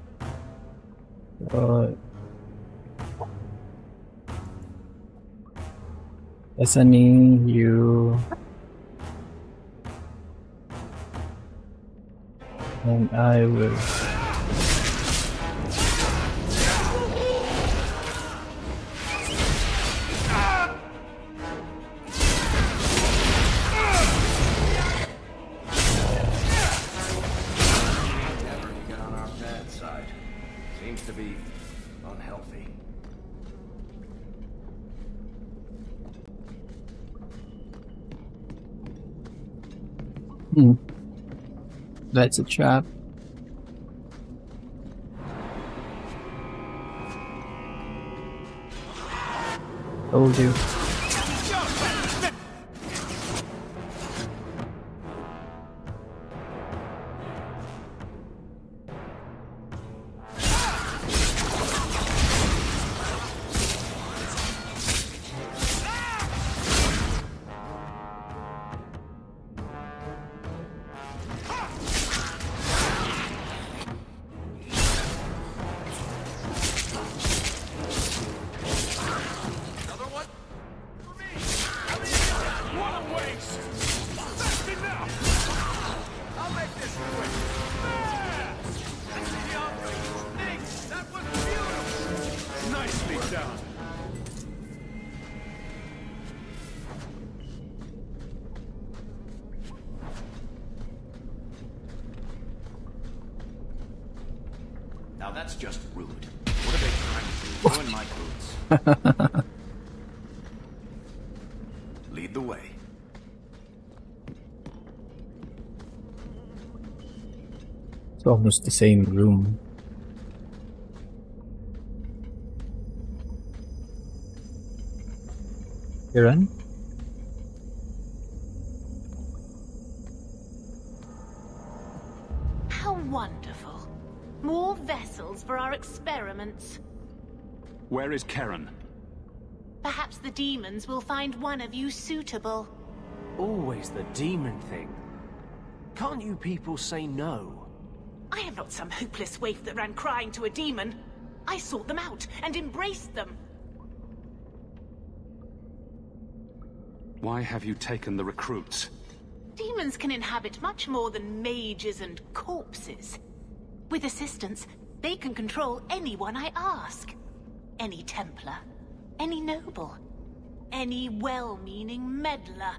Listening, you and I will. To be unhealthy. That's a trap. Told you. Now that's just rude. What are they trying to do? Ruin my boots. Lead the way. It's almost the same room. Kiran? How wonderful. More vessels for our experiments. Where is Karen? Perhaps the demons will find one of you suitable. Always the demon thing. Can't you people say no? I am not some hopeless waif that ran crying to a demon. I sought them out and embraced them. Why have you taken the recruits? Demons can inhabit much more than mages and corpses. With assistance, they can control anyone I ask. Any Templar, any noble, any well-meaning meddler.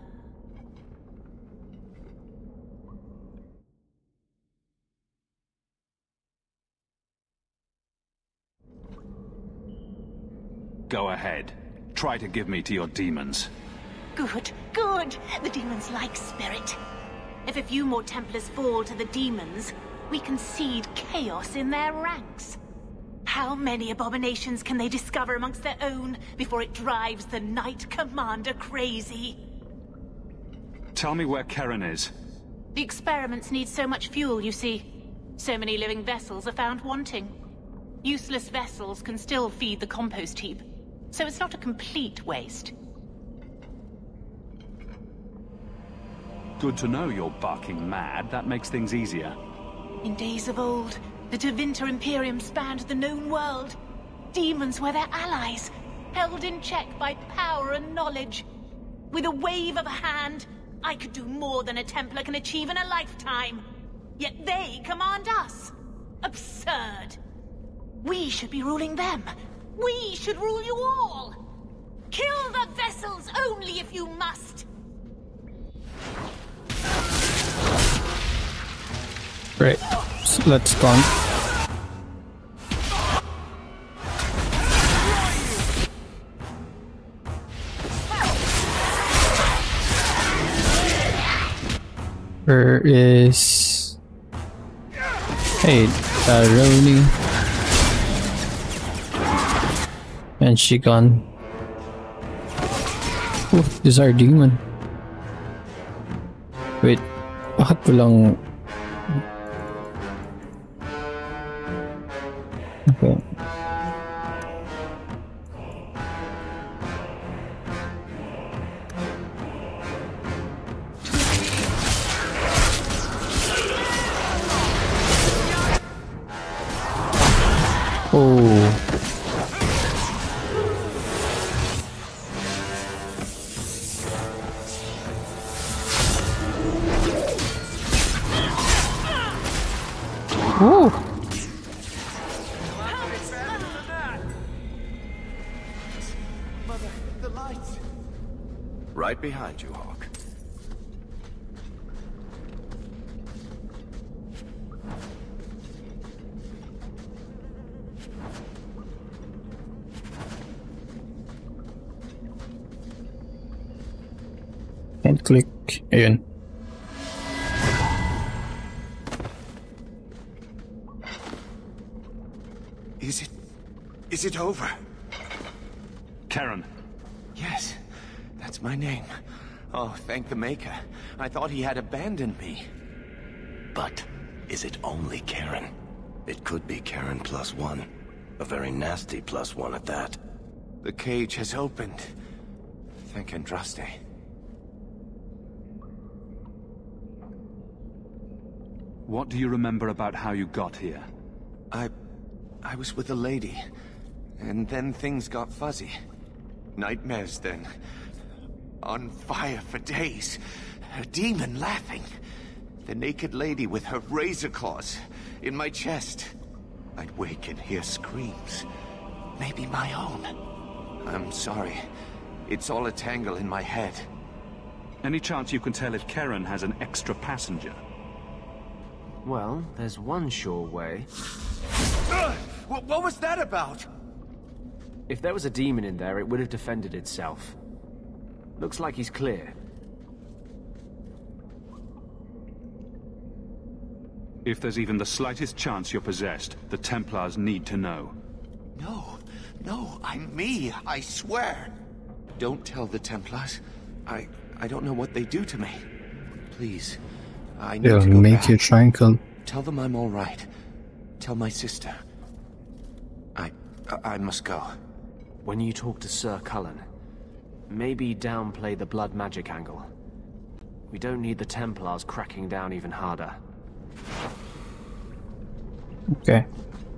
Go ahead. Try to give me to your demons. Good, good. The demons like spirit. If a few more Templars fall to the demons, we can seed chaos in their ranks. How many abominations can they discover amongst their own before it drives the Knight Commander crazy? Tell me where Karen is. The experiments need so much fuel, you see. So many living vessels are found wanting. Useless vessels can still feed the compost heap, so it's not a complete waste. Good to know you're barking mad. That makes things easier. In days of old, the Tevinter Imperium spanned the known world. Demons were their allies, held in check by power and knowledge. With a wave of a hand, I could do more than a Templar can achieve in a lifetime. Yet they command us. Absurd. We should be ruling them. We should rule you all. Kill the vessels only if you must. Great. So let's spawn. Where is... Hey, Roni. And she gone. Oh, this is our demon. Wait, bakit walang Oh. Ooh. Mother, the lights. Right behind you, Hawk. And click. Ayun. Is it over? Karen. Yes, that's my name. Oh, thank the Maker. I thought he had abandoned me. But is it only Karen? It could be Karen +1. A very nasty +1 at that. The cage has opened. Thank Andraste. What do you remember about how you got here? I was with a lady, and then things got fuzzy. Nightmares then. On fire for days. A demon laughing. The naked lady with her razor claws in my chest. I'd wake and hear screams. Maybe my own. I'm sorry. It's all a tangle in my head. Any chance you can tell if Karen has an extra passenger? Well, there's one sure way. What was that about? If there was a demon in there, it would have defended itself. Looks like he's clear. If there's even the slightest chance you're possessed, the Templars need to know. No, I'm me, I swear. Don't tell the Templars. I don't know what they do to me. Please, I need They'll to go make back. you tranquil. Tell them I'm all right. Tell my sister. I must go. When you talk to Sir Cullen, maybe downplay the blood magic angle. We don't need the Templars cracking down even harder. Okay.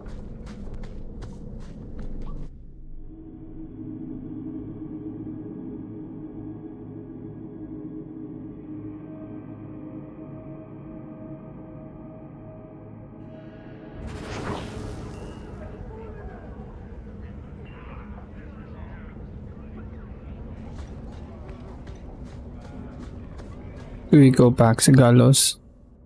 We go back to Gallows.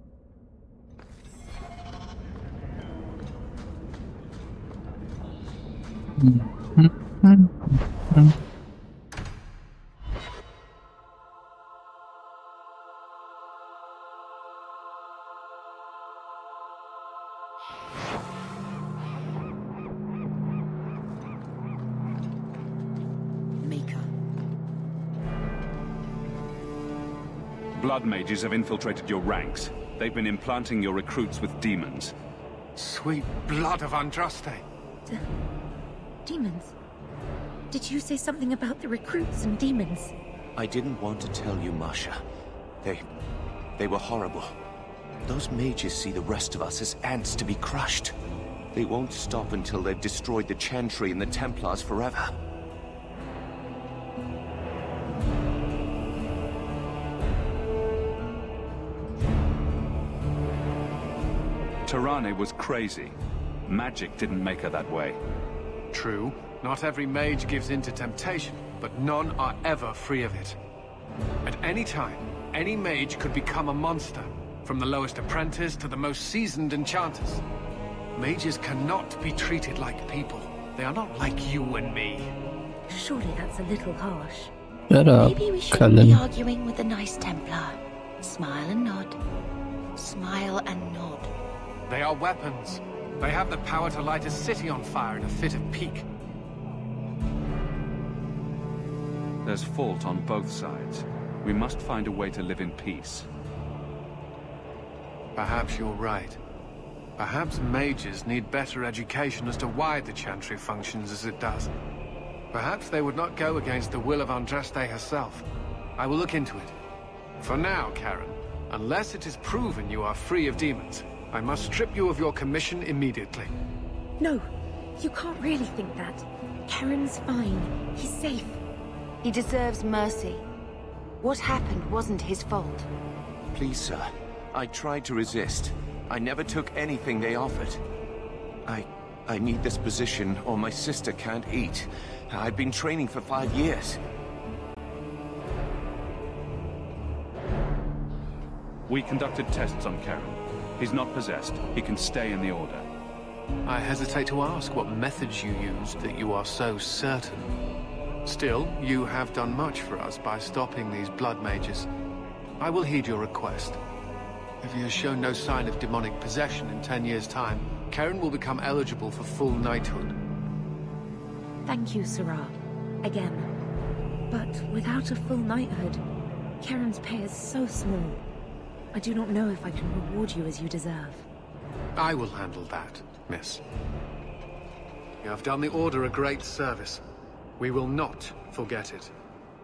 Blood mages have infiltrated your ranks. They've been implanting your recruits with demons. Sweet blood of Andraste. Demons? Did you say something about the recruits and demons? I didn't want to tell you, Masha. They were horrible. Those mages see the rest of us as ants to be crushed. They won't stop until they've destroyed the Chantry and the Templars forever. Tirane was crazy. Magic didn't make her that way. True. Not every mage gives in to temptation, but none are ever free of it. At any time, any mage could become a monster, from the lowest apprentice to the most seasoned enchanters. Mages cannot be treated like people. They are not like you and me. Surely that's a little harsh. Shut up, Maybe we shouldn't be Cullen. arguing with the nice Templar. Smile and nod. Smile and nod. They are weapons. They have the power to light a city on fire in a fit of pique. There's fault on both sides. We must find a way to live in peace. Perhaps you're right. Perhaps mages need better education as to why the Chantry functions as it does. Perhaps they would not go against the will of Andraste herself. I will look into it. For now, Karen, unless it is proven you are free of demons, I must strip you of your commission immediately. No, You can't really think that. Keren's fine. He's safe. He deserves mercy. What happened wasn't his fault. Please, sir. I tried to resist. I never took anything they offered. I need this position or my sister can't eat. I've been training for 5 years. We conducted tests on Karen. He's not possessed. He can stay in the Order. I hesitate to ask what methods you used that you are so certain. Still, you have done much for us by stopping these blood mages. I will heed your request. If he has shown no sign of demonic possession in 10 years' time, Karen will become eligible for full knighthood. Thank you, Sirah. Again. But without a full knighthood, Keren's pay is so small. I do not know if I can reward you as you deserve. I will handle that, miss. You have done the Order a great service. We will not forget it.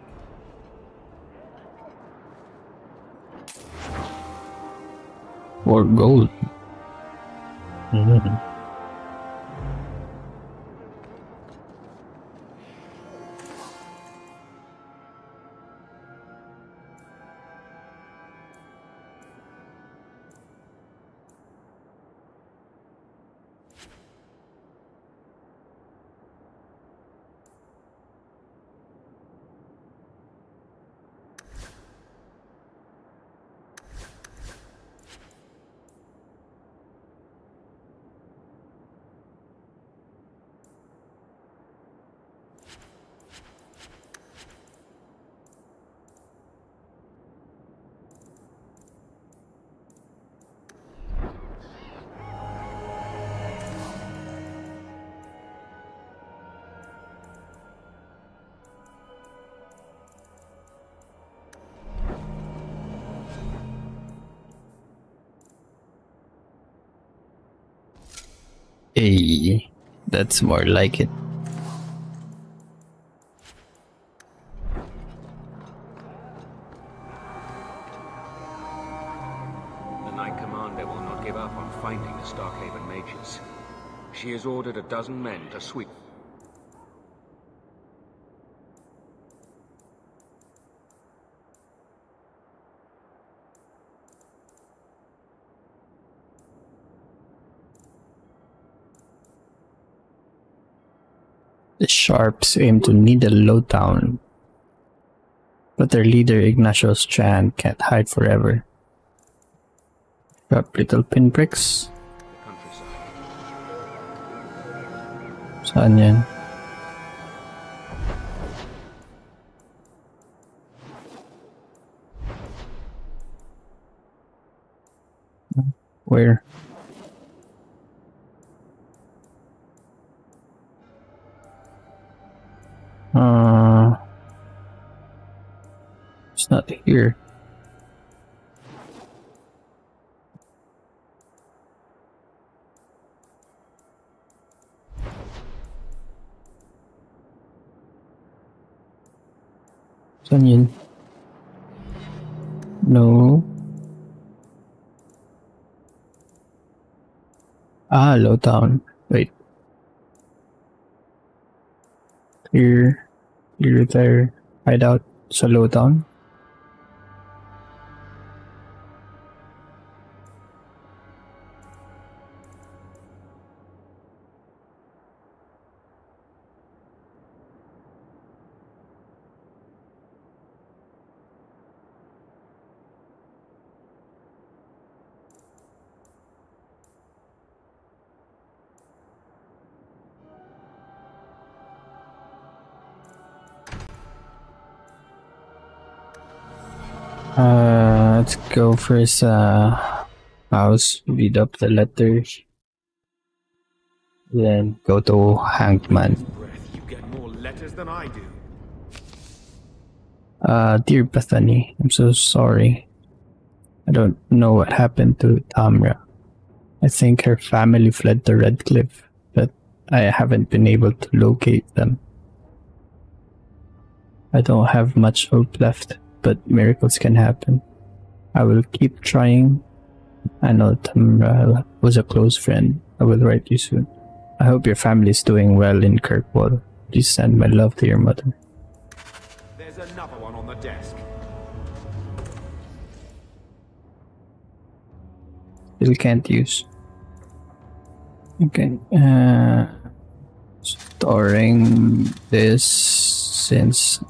Or gold. Hey, that's more like it. The Knight Commander will not give up on finding the Starkhaven mages. She has ordered a dozen men to sweep. The Sharps aim to Needle Lowtown, but their leader Ignacio Chan can't hide forever. Drop little pinpricks. Saan yan? Where? It's not here. Saan yun? No. Ah, Lowtown. Wait. Clear their hideout sa Lowtown. Let's go first house, read up the letters, then go to Hanged Man. You get more letters than I do. Dear Bethany, I'm so sorry. I don't know what happened to Tamra. I think her family fled to Redcliffe, but I haven't been able to locate them. I don't have much hope left, but miracles can happen. I will keep trying. I know Tamra was a close friend. I will write you soon. I hope your family is doing well in Kirkwall. Please send my love to your mother. There's another one on the desk. Still can't use. Okay. Storing this since.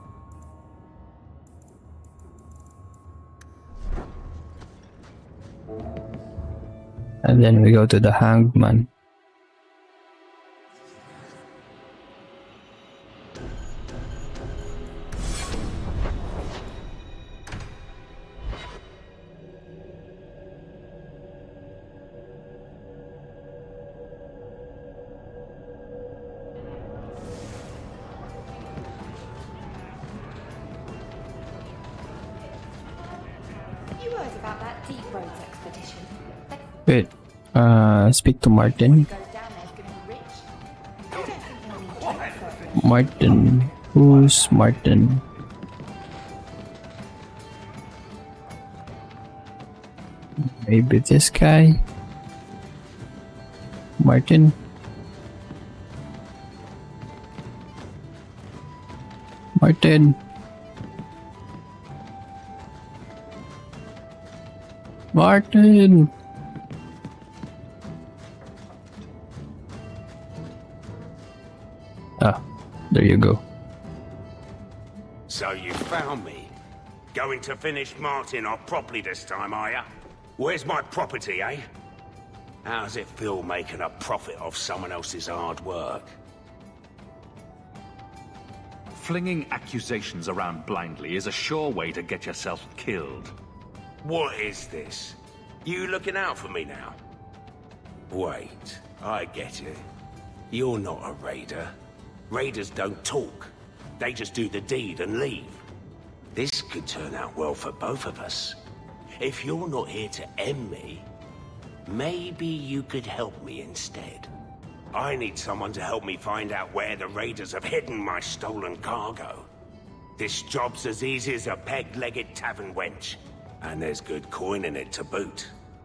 And then we go to the Hanged Man. Wait, speak to Martin. Martin, who's Martin? Maybe this guy? Martin? Martin? Martin! Ah, there you go. So you found me. Going to finish Martin off properly this time, are ya? Where's my property, eh? How's it feel making a profit off someone else's hard work? Flinging accusations around blindly is a sure way to get yourself killed. What is this? You looking out for me now? Wait, I get it. You're not a raider. Raiders don't talk. They just do the deed and leave. This could turn out well for both of us. If you're not here to end me, maybe you could help me instead. I need someone to help me find out where the raiders have hidden my stolen cargo. This job's as easy as a peg-legged tavern wench, and there's good coin in it to boot.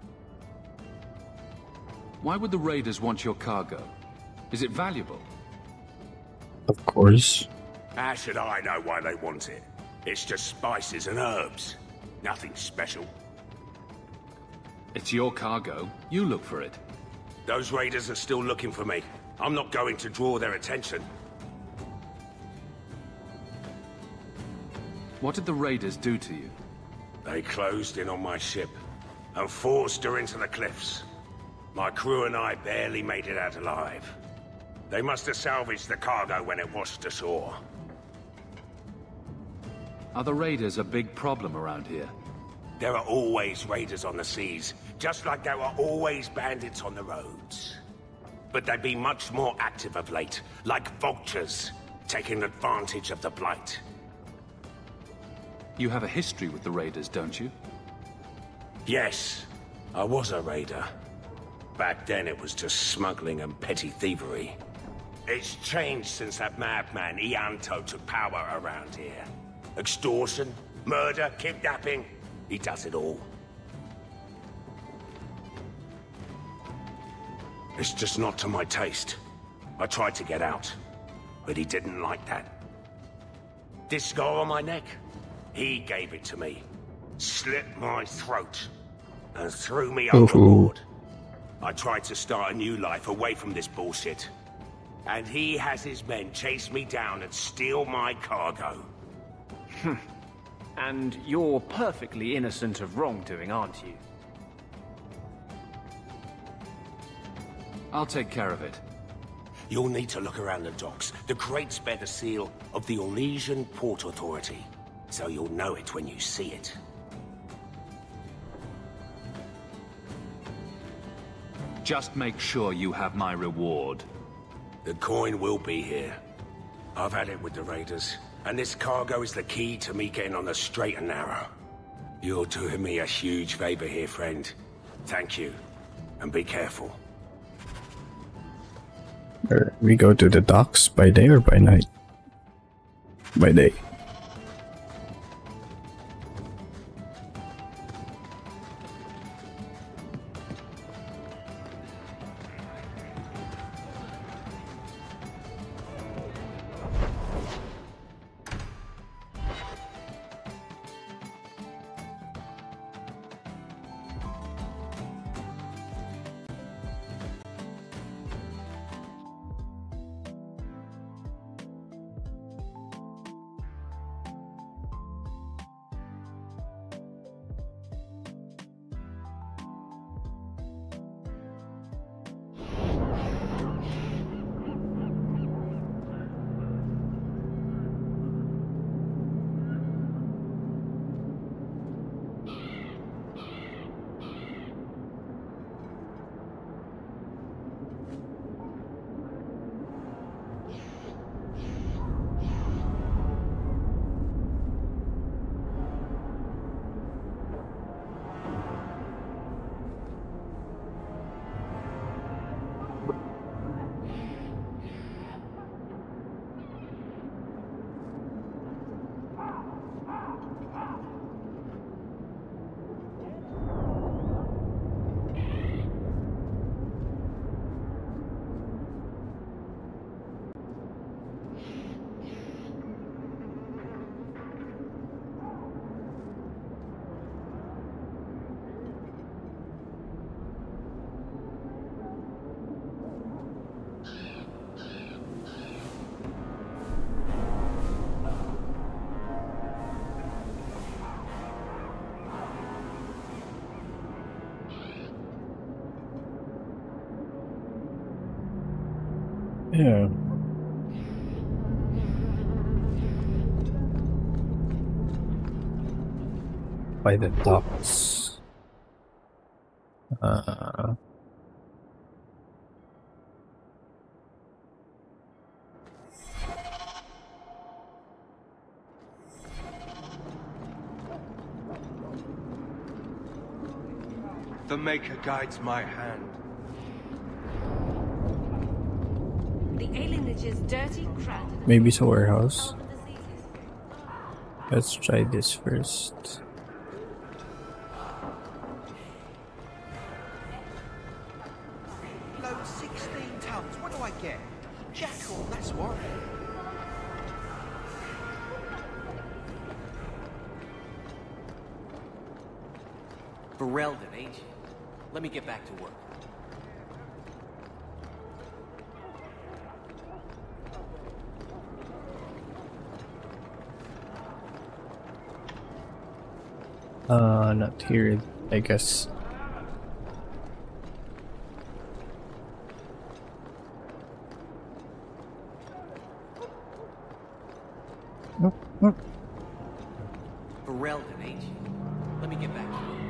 Why would the raiders want your cargo? Is it valuable? Of course. How should I know why they want it? It's just spices and herbs. Nothing special. It's your cargo. You look for it. Those raiders are still looking for me. I'm not going to draw their attention. What did the raiders do to you? They closed in on my ship and forced her into the cliffs. My crew and I barely made it out alive. They must have salvaged the cargo when it washed ashore. Are the raiders a big problem around here? There are always raiders on the seas, just like there are always bandits on the roads. But they've been much more active of late, like vultures, taking advantage of the Blight. You have a history with the raiders, don't you? Yes, I was a raider. Back then it was just smuggling and petty thievery. It's changed since that madman Ianto took power around here. Extortion, murder, kidnapping, he does it all. It's just not to my taste. I tried to get out, but he didn't like that. This scar on my neck, he gave it to me, slit my throat, and threw me overboard. I tried to start a new life away from this bullshit. And he has his men chase me down and steal my cargo. And you're perfectly innocent of wrongdoing, aren't you? I'll take care of it. You'll need to look around the docks. The crates bear the seal of the Orlesian Port Authority, so you'll know it when you see it. Just make sure you have my reward. The coin will be here. I've had it with the raiders, and this cargo is the key to me getting on the straight and narrow. You're doing me a huge favor here, friend. Thank you, and be careful. We go to the docks by day or by night? By day. Yeah. By the docks. The Maker guides my hand. The alienage's dirty, crowded. Maybe it's a warehouse. Let's try this first. Load 16 tons. What do I get? Jackal, that's what. Ferelden, ain't you? Let me get back to work. Not here, I guess. Ferelden, ain't you? Let me get back to work.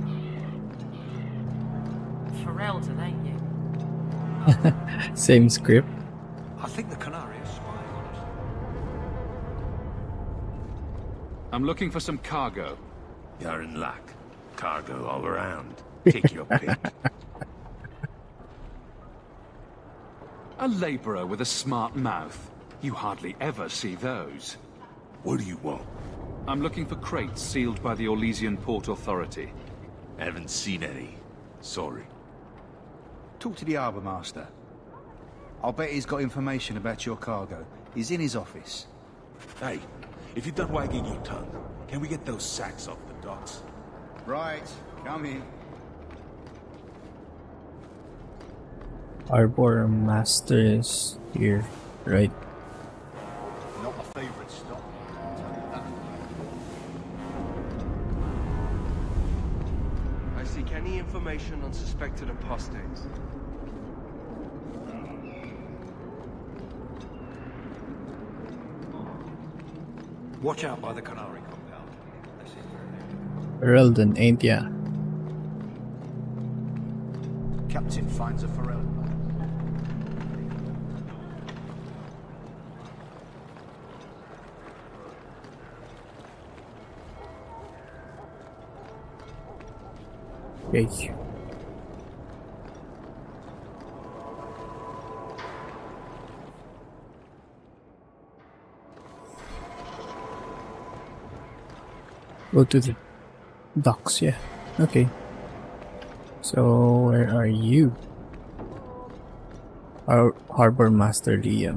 Ferelden, ain't you? Same script. I think the Canary is spying on us. I'm looking for some cargo. You're in luck. Cargo all around. Take your pick. A laborer with a smart mouth. You hardly ever see those. What do you want? I'm looking for crates sealed by the Orlesian Port Authority. Haven't seen any. Sorry. Talk to the Harbour Master. I'll bet he's got information about your cargo. He's in his office. Hey, if you're done wagging your tongue, can we get those sacks off the docks? Right, come in. Harbour Master is here, right? Not my favourite stop. I'll tell you that. I seek any information on suspected apostates. Watch out by the Canary compound. Ferelden, ain't ya? Captain finds a Ferelden. Okay. Go to the docks, yeah. Okay. So, where are you? Our Harbour Master Liam.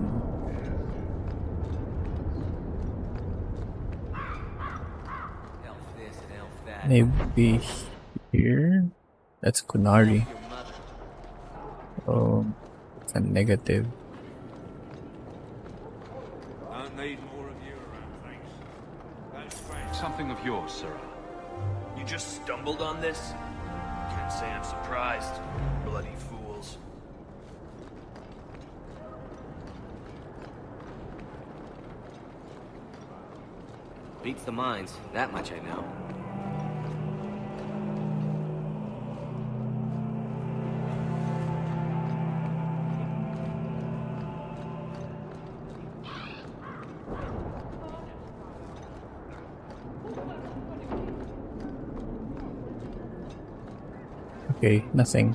Maybe here? That's Kunari. Oh, it's a negative. Don't need more of you around, thanks. That's fine. Something of yours, sir. You just stumbled on this? Can't say I'm surprised. Bloody fools. Beats the mines, that much I know. Okay, nothing.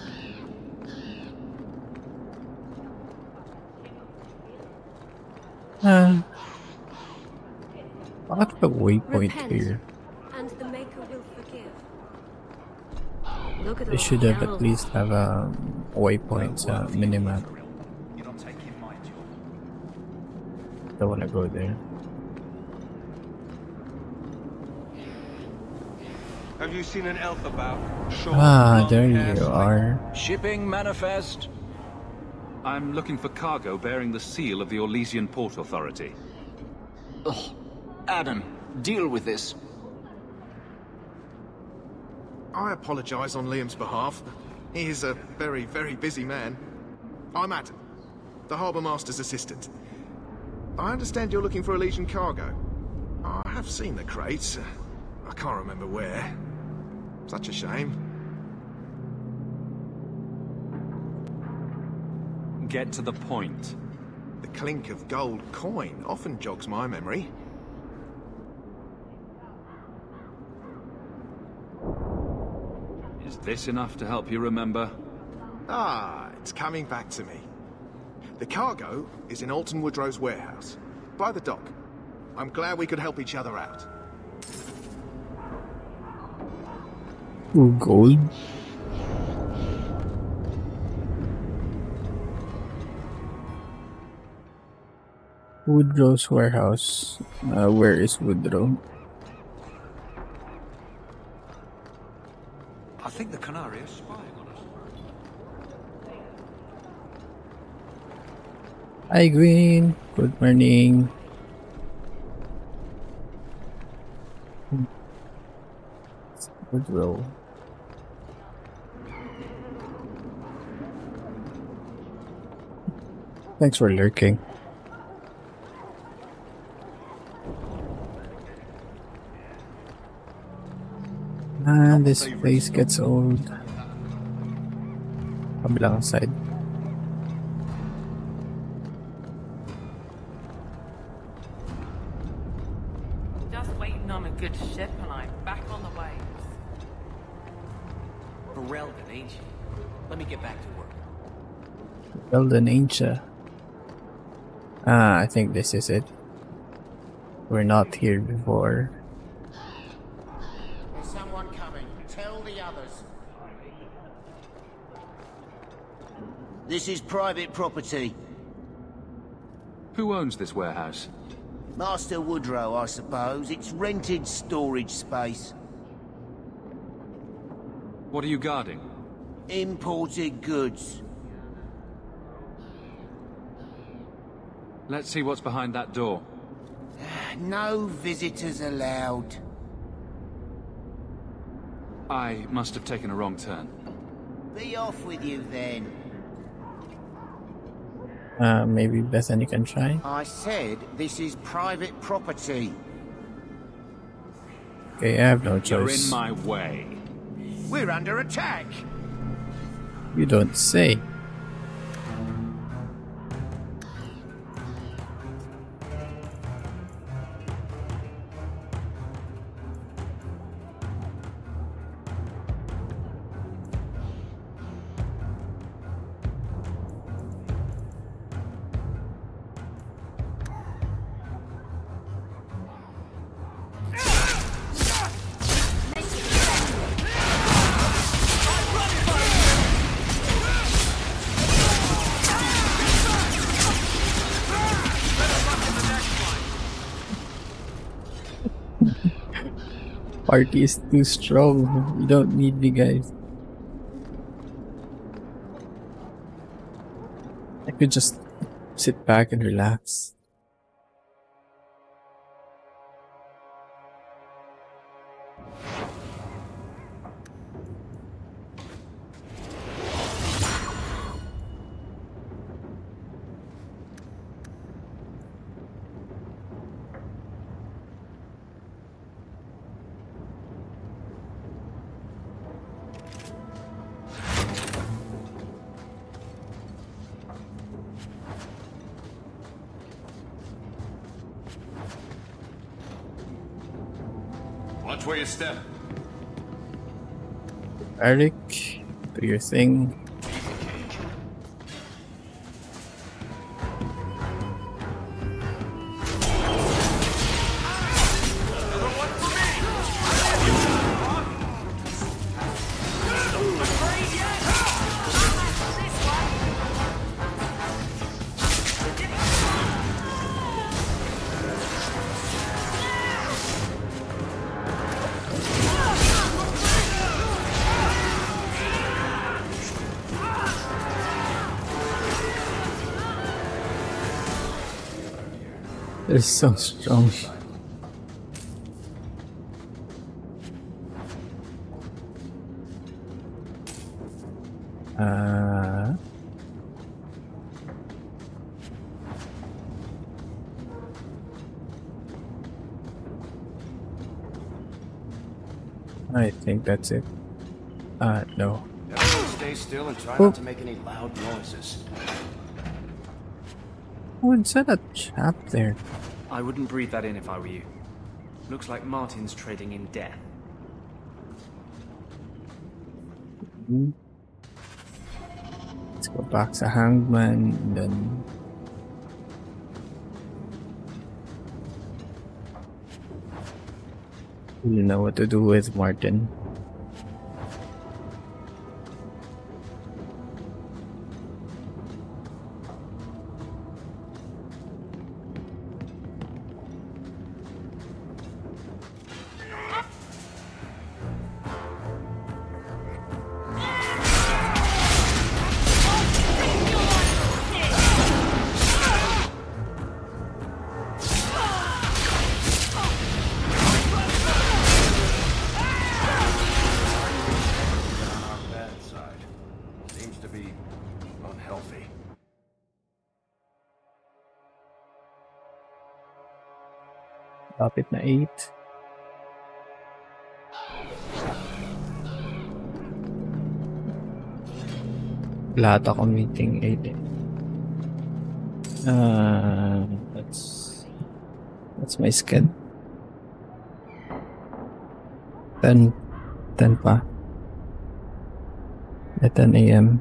What's the waypoint here? And the Maker will forgive. Look at They should have at least have a waypoint minimap. You're not taking my job. Don't wanna go there. Have you seen an elf about? There you are. Shipping manifest. I'm looking for cargo bearing the seal of the Orlesian Port Authority. Ugh. Adam, deal with this. I apologize on Liam's behalf. He is a very, very busy man. I'm Adam. the Harbour Master's assistant. I understand you're looking for a Legion cargo. I have seen the crates. I can't remember where. Such a shame. Get to the point. The clink of gold coin often jogs my memory. Is this enough to help you remember? Ah, it's coming back to me. The cargo is in Alton Woodrow's warehouse, by the dock. I'm glad we could help each other out. Ooh, gold. Woodrow's warehouse. Where is Woodrow? I think the Canary is spying on us. Hi, Green. Good morning. Woodrow. Thanks for lurking. And this place gets old. Kabilang side. Just waiting on a good ship and I'm back on the waves. Ferelden, ain't you? Let me get back to work. Elden Ancient. Ah, I think this is it. We're not here before. There's someone coming. Tell the others. This is private property. Who owns this warehouse? Master Woodrow, I suppose. It's rented storage space. What are you guarding? Imported goods. Let's see what's behind that door. No visitors allowed. I must have taken a wrong turn. Be off with you then. Maybe Bethany can try. I said this is private property. Okay, I have no choice. You're in my way. We're under attack. You don't say. Party is too strong. You don't need me, guys. I could just sit back and relax. Watch where you step. Eric, do your thing. They're so strong. I think that's it. No. Everyone stay still and try not to make any loud noises. Oh, is that a chap there? I wouldn't breathe that in if I were you. Looks like Martin's trading in death. Let's go back to Hangman and then... You know what to do with Martin. Lapit na 8. Lahat ako meeting 8 eh. That's my schedule. 10 pa. At 10 a.m.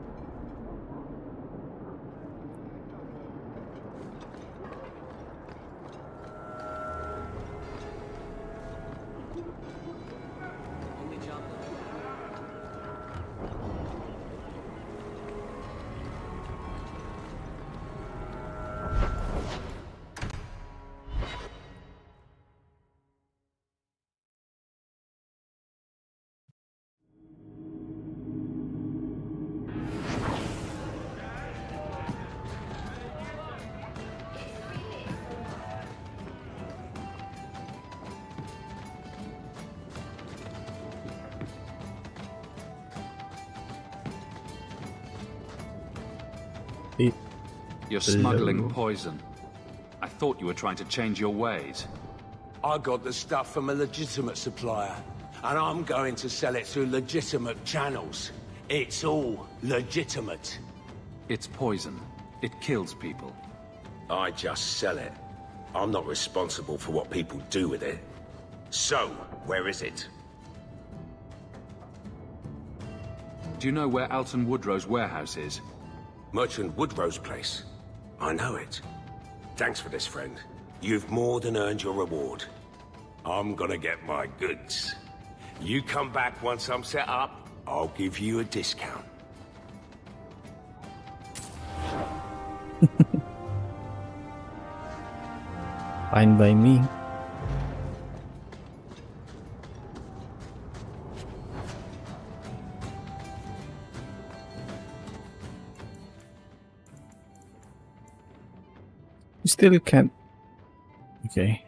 You're smuggling poison. I thought you were trying to change your ways. I got the stuff from a legitimate supplier, and I'm going to sell it through legitimate channels. It's all legitimate. It's poison. It kills people. I just sell it. I'm not responsible for what people do with it. So, where is it? Do you know where Alton Woodrow's warehouse is? Merchant Woodrow's place. I know it. Thanks for this, friend. You've more than earned your reward. I'm gonna get my goods. You come back once I'm set up, I'll give you a discount. Fine by me. You still can't. Okay.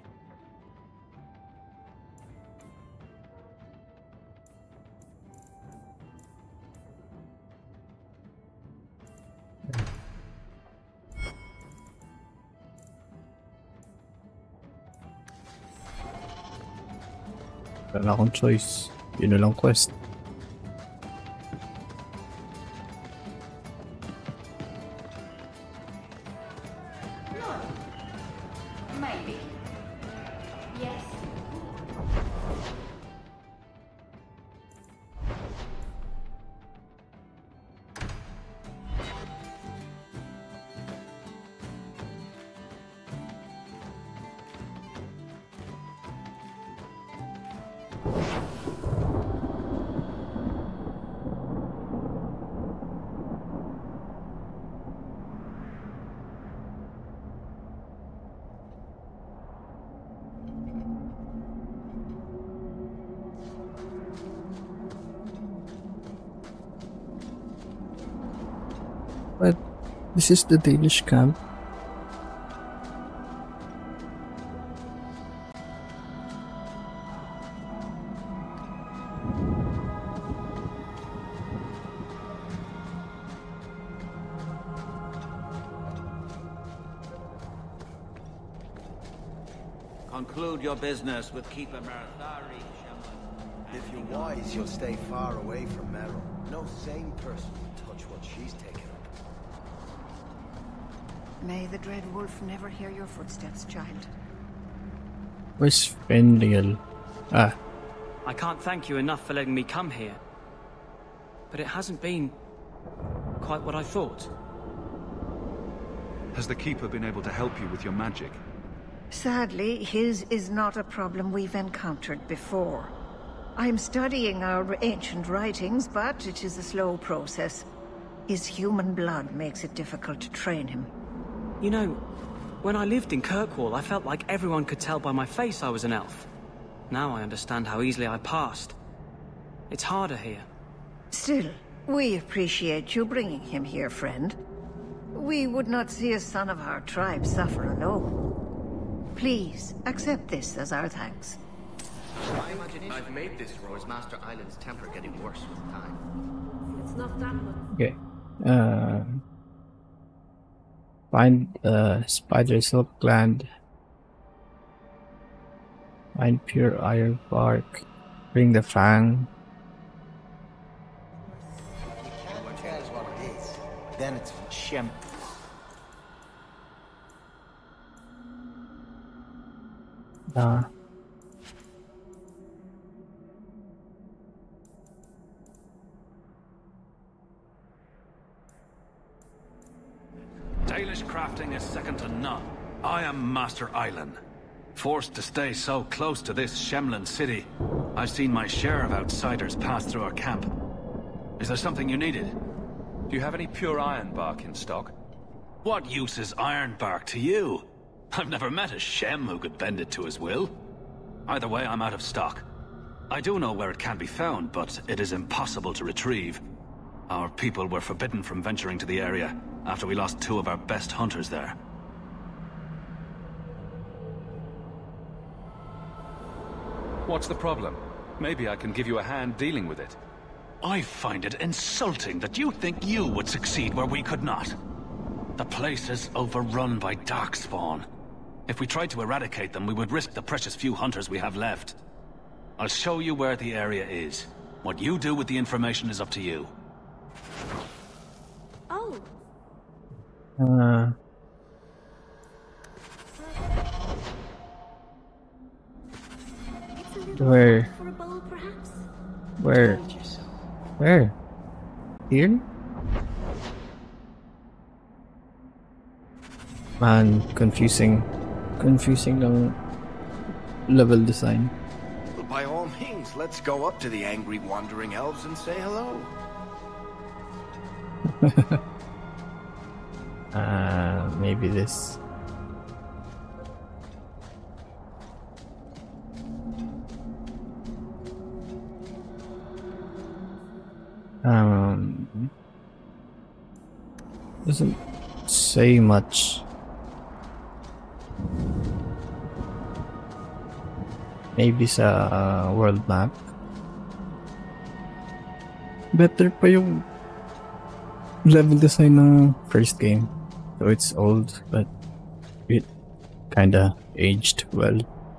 Wala akong choice. Yun na lang quest. Maybe. Yes. But this is the Danish camp. Conclude your business with Keeper Marathari, Shaman. If you're wise, you'll stay far away from Meryl. No sane person will touch what she's taken up. May the Dread Wolf never hear your footsteps, child. Where's Fenriel? Ah. I can't thank you enough for letting me come here. But it hasn't been quite what I thought. Has the Keeper been able to help you with your magic? Sadly, his is not a problem we've encountered before. I'm studying our ancient writings, but it is a slow process. His human blood makes it difficult to train him. You know, when I lived in Kirkwall, I felt like everyone could tell by my face I was an elf. Now I understand how easily I passed. It's harder here. Still, we appreciate you bringing him here, friend. We would not see a son of our tribe suffer alone. Please, accept this as our thanks. My imagination. I've made this road. Was Master Island's temper getting worse with time? It's not that much. Okay. Find spider silk gland. Find pure iron bark. Bring the fang. Tell us what it is. Then it's Shem. Dalish crafting is second to none. I am Master Island. Forced to stay so close to this Shemlin city, I've seen my share of outsiders pass through our camp. Is there something you needed? Do you have any pure iron bark in stock? What use is iron bark to you? I've never met a Shem who could bend it to his will. Either way, I'm out of stock. I do know where it can be found, but it is impossible to retrieve. Our people were forbidden from venturing to the area after we lost 2 of our best hunters there. What's the problem? Maybe I can give you a hand dealing with it. I find it insulting that you think you would succeed where we could not. The place is overrun by darkspawn. If we tried to eradicate them, we would risk the precious few hunters we have left. I'll show you where the area is. What you do with the information is up to you. Oh. Where? For a bowl, perhaps? Where? Where? Here? Man, confusing ng level design. Well, by all means, let's go up to the angry wandering elves and say hello. Maybe this. Doesn't say much. Maybe sa world map. Better pa yung level design ng first game. So it's old, but it kinda aged well.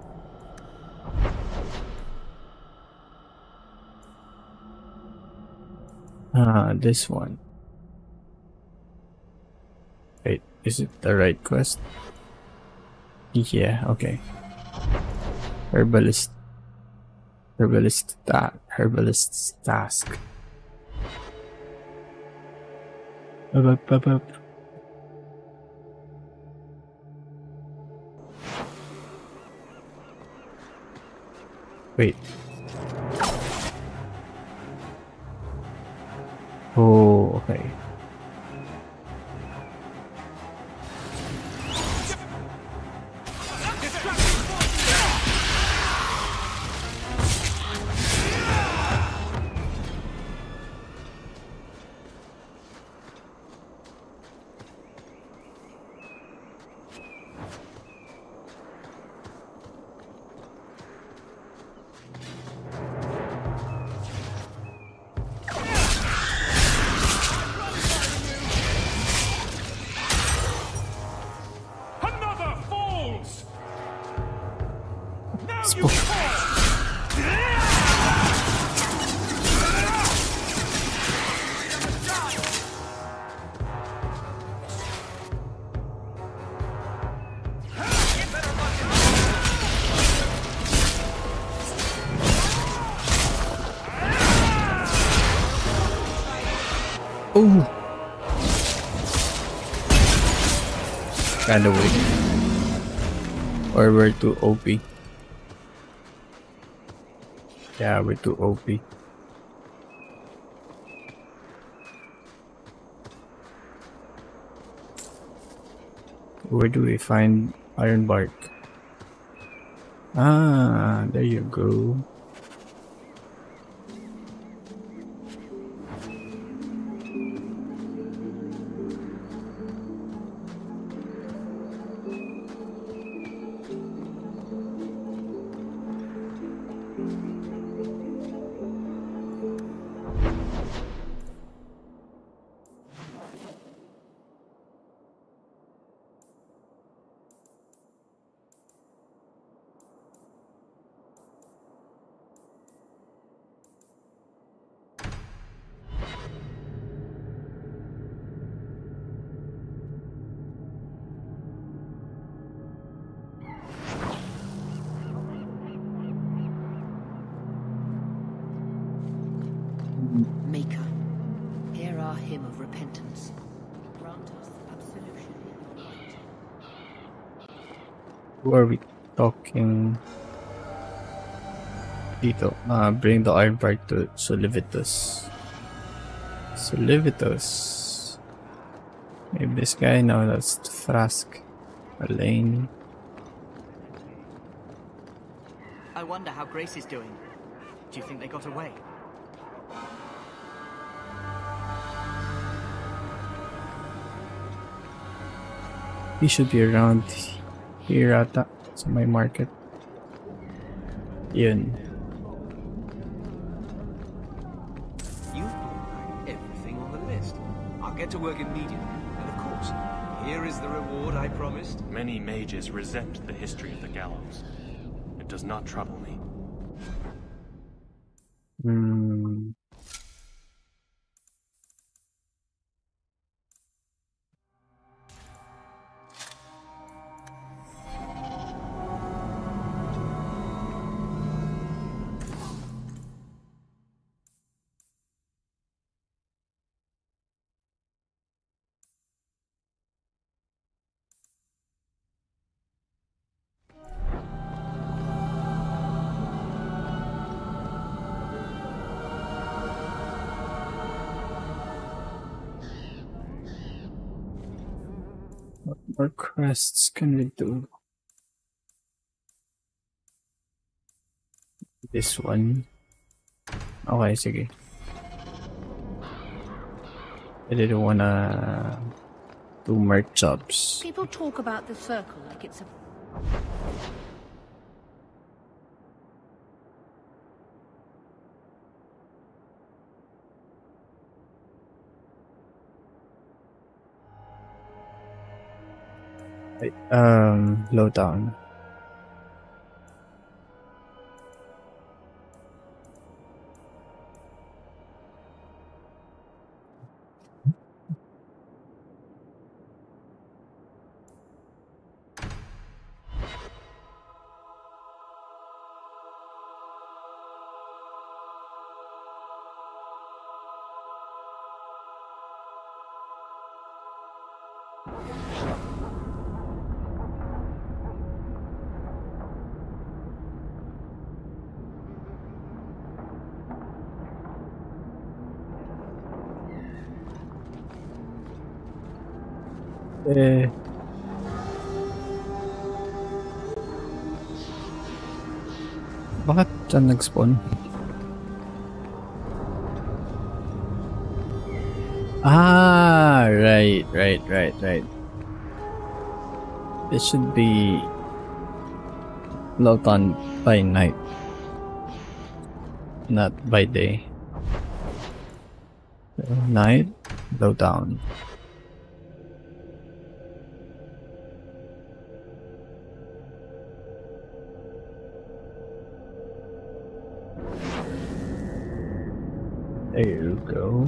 This one. Wait, is it the right quest? Yeah, okay. Herbalist's task. Up. Wait. Oh, okay. Oh! Kinda weak. Or we're too OP. Yeah, we're too OP. Where do we find iron bark? Ah, there you go. Maker, hear our hymn of repentance. Grant us absolution in your light. Who are we talking? Dito. Bring the iron bark to Solivitus. Solivitus. Maybe this guy? No, that's Thrask. Elaine. I wonder how Grace is doing. Do you think they got away? He should be around here ata sa may market. Yun. You've brought back everything on the list. I'll get to work immediately. And of course, here is the reward I promised. Many mages resent the history of the gallows. It does not trouble me. What more quests can we do? This one. Okay, sige. I didn't wanna do merc jobs. People talk about the circle like it's a... Low down. Bakit dyan nag-spawn? Ah, right. It should be logged on by night, not by day. Night, low down. There you go.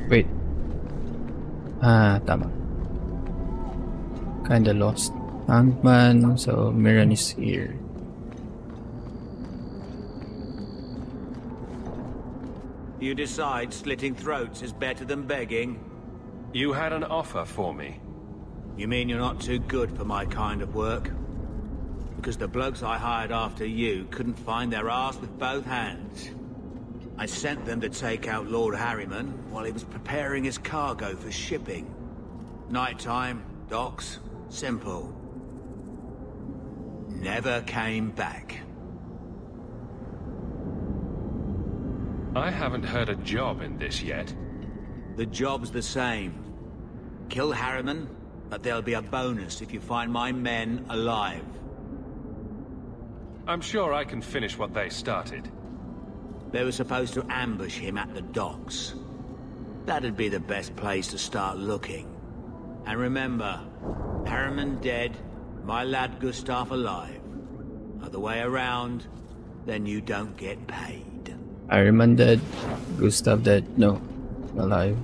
Wait. Tama. Kinda lost. Ant-Man, so Mirren is here. You decide slitting throats is better than begging? You had an offer for me. You mean you're not too good for my kind of work? Because the blokes I hired after you couldn't find their arse with both hands. I sent them to take out Lord Harriman while he was preparing his cargo for shipping. Nighttime, docks, simple. Never came back. I haven't heard a job in this yet. The job's the same. Kill Harriman, but there'll be a bonus if you find my men alive. I'm sure I can finish what they started. They were supposed to ambush him at the docks. That'd be the best place to start looking. And remember, Harriman dead, my lad Gustav alive. Other way around, then you don't get paid. Harriman dead, Gustav dead, no, alive.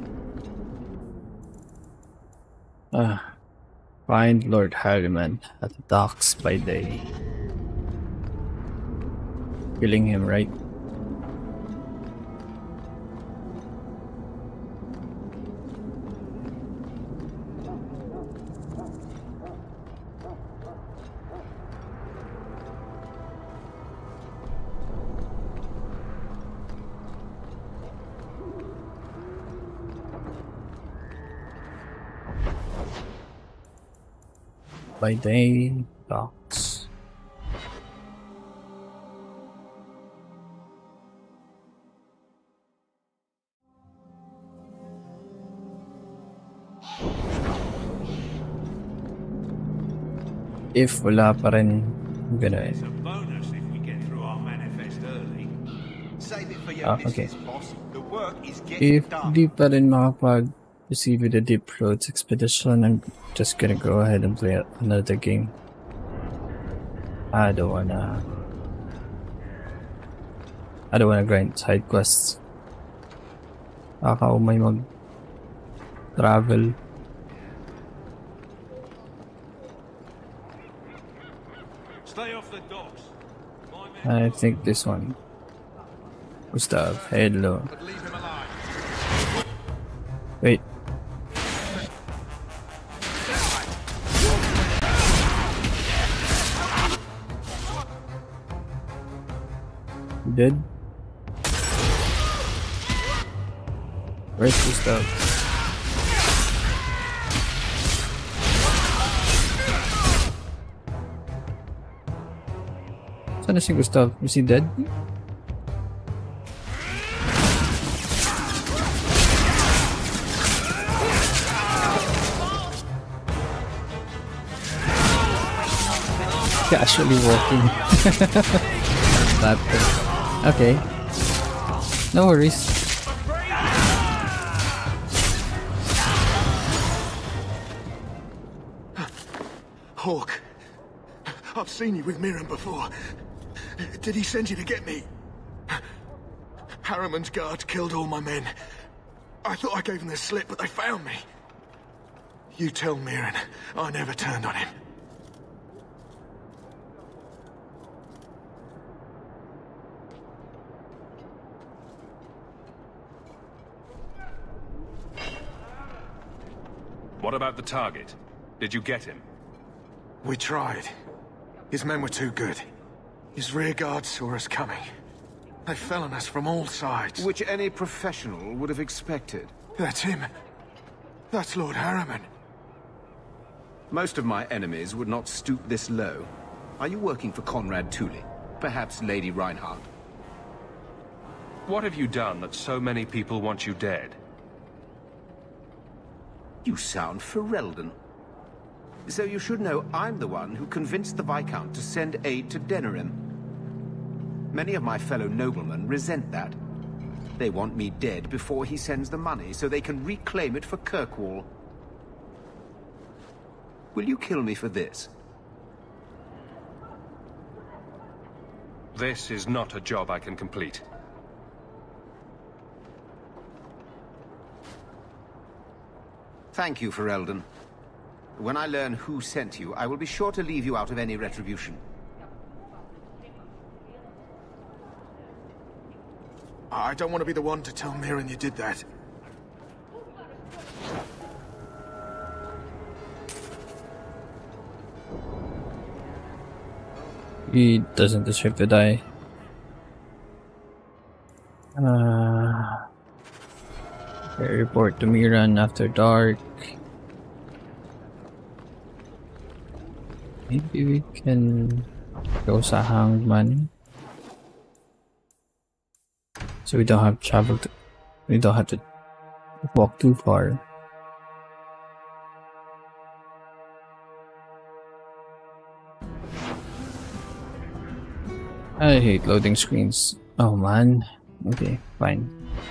Find Lord Harriman at the docks by day. Killing him, right? By day, docks. If wala pa rin, I'm gonna... It's a bonus if we get through our manifest early. Save it for your business, boss. The work is getting If done. di pa rin makapag-receive the Deep Roads Expedition, I'm just gonna go ahead and play another game. I don't wanna grind side quests. Akaw may mag-travel. Stay off the docks. I think this one. Gustav, hello. Wait. You dead? Where's Gustav? Saan na si Gustav? Is he dead? Casually walking. That okay. No worries. Hawk, I've seen you with Mirren before. Did he send you to get me? Harriman's guards killed all my men. I thought I gave them the slip, but they found me. You tell Mirren I never turned on him. What about the target? Did you get him? We tried. His men were too good. His rear guard saw us coming. They fell on us from all sides. Which any professional would have expected. That's him. That's Lord Harriman. Most of my enemies would not stoop this low. Are you working for Conrad Thule? Perhaps Lady Reinhardt? What have you done that so many people want you dead? You sound Ferelden. So you should know I'm the one who convinced the Viscount to send aid to Denerim. Many of my fellow noblemen resent that. They want me dead before he sends the money so they can reclaim it for Kirkwall. Will you kill me for this? This is not a job I can complete. Thank you, Ferelden. When I learn who sent you, I will be sure to leave you out of any retribution. I don't want to be the one to tell Mirren you did that. He doesn't deserve to die. Report to Mirren after dark. Maybe we can go sa Hangman. So we don't have we don't have to walk too far. I hate loading screens. Oh man. Okay, fine.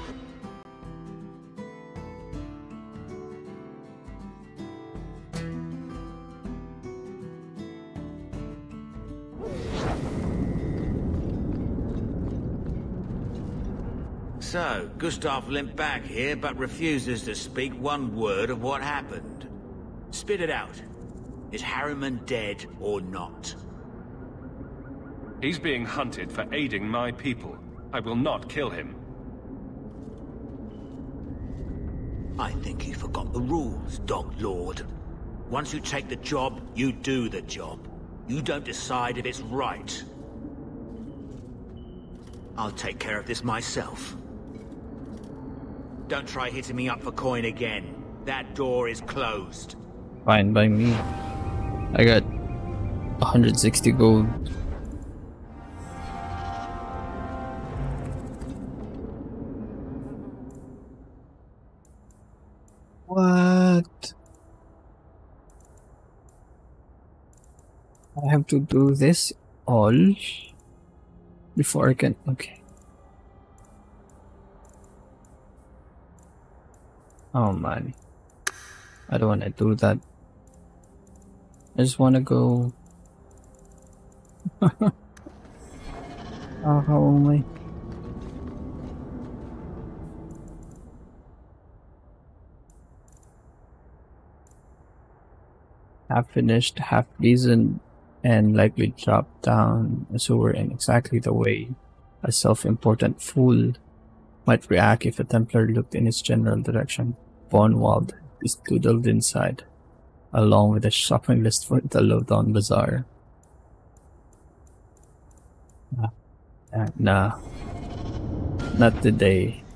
So, Gustav limped back here, but refuses to speak one word of what happened. Spit it out. Is Harriman dead or not? He's being hunted for aiding my people. I will not kill him. I think you forgot the rules, Dog Lord. Once you take the job, you do the job. You don't decide if it's right. I'll take care of this myself. Don't try hitting me up for coin again. That door is closed. Fine by me. I got 160 gold. What? I have to do this all before I can. Okay. Oh man, I don't want to do that. I just want to go. How am I? Half finished, half reasoned, and likely dropped down a sewer in exactly the way a self-important fool might react if a Templar looked in its general direction. Vonwald is doodled inside, along with a shopping list for the Lowdown Bazaar. Nah. Not today.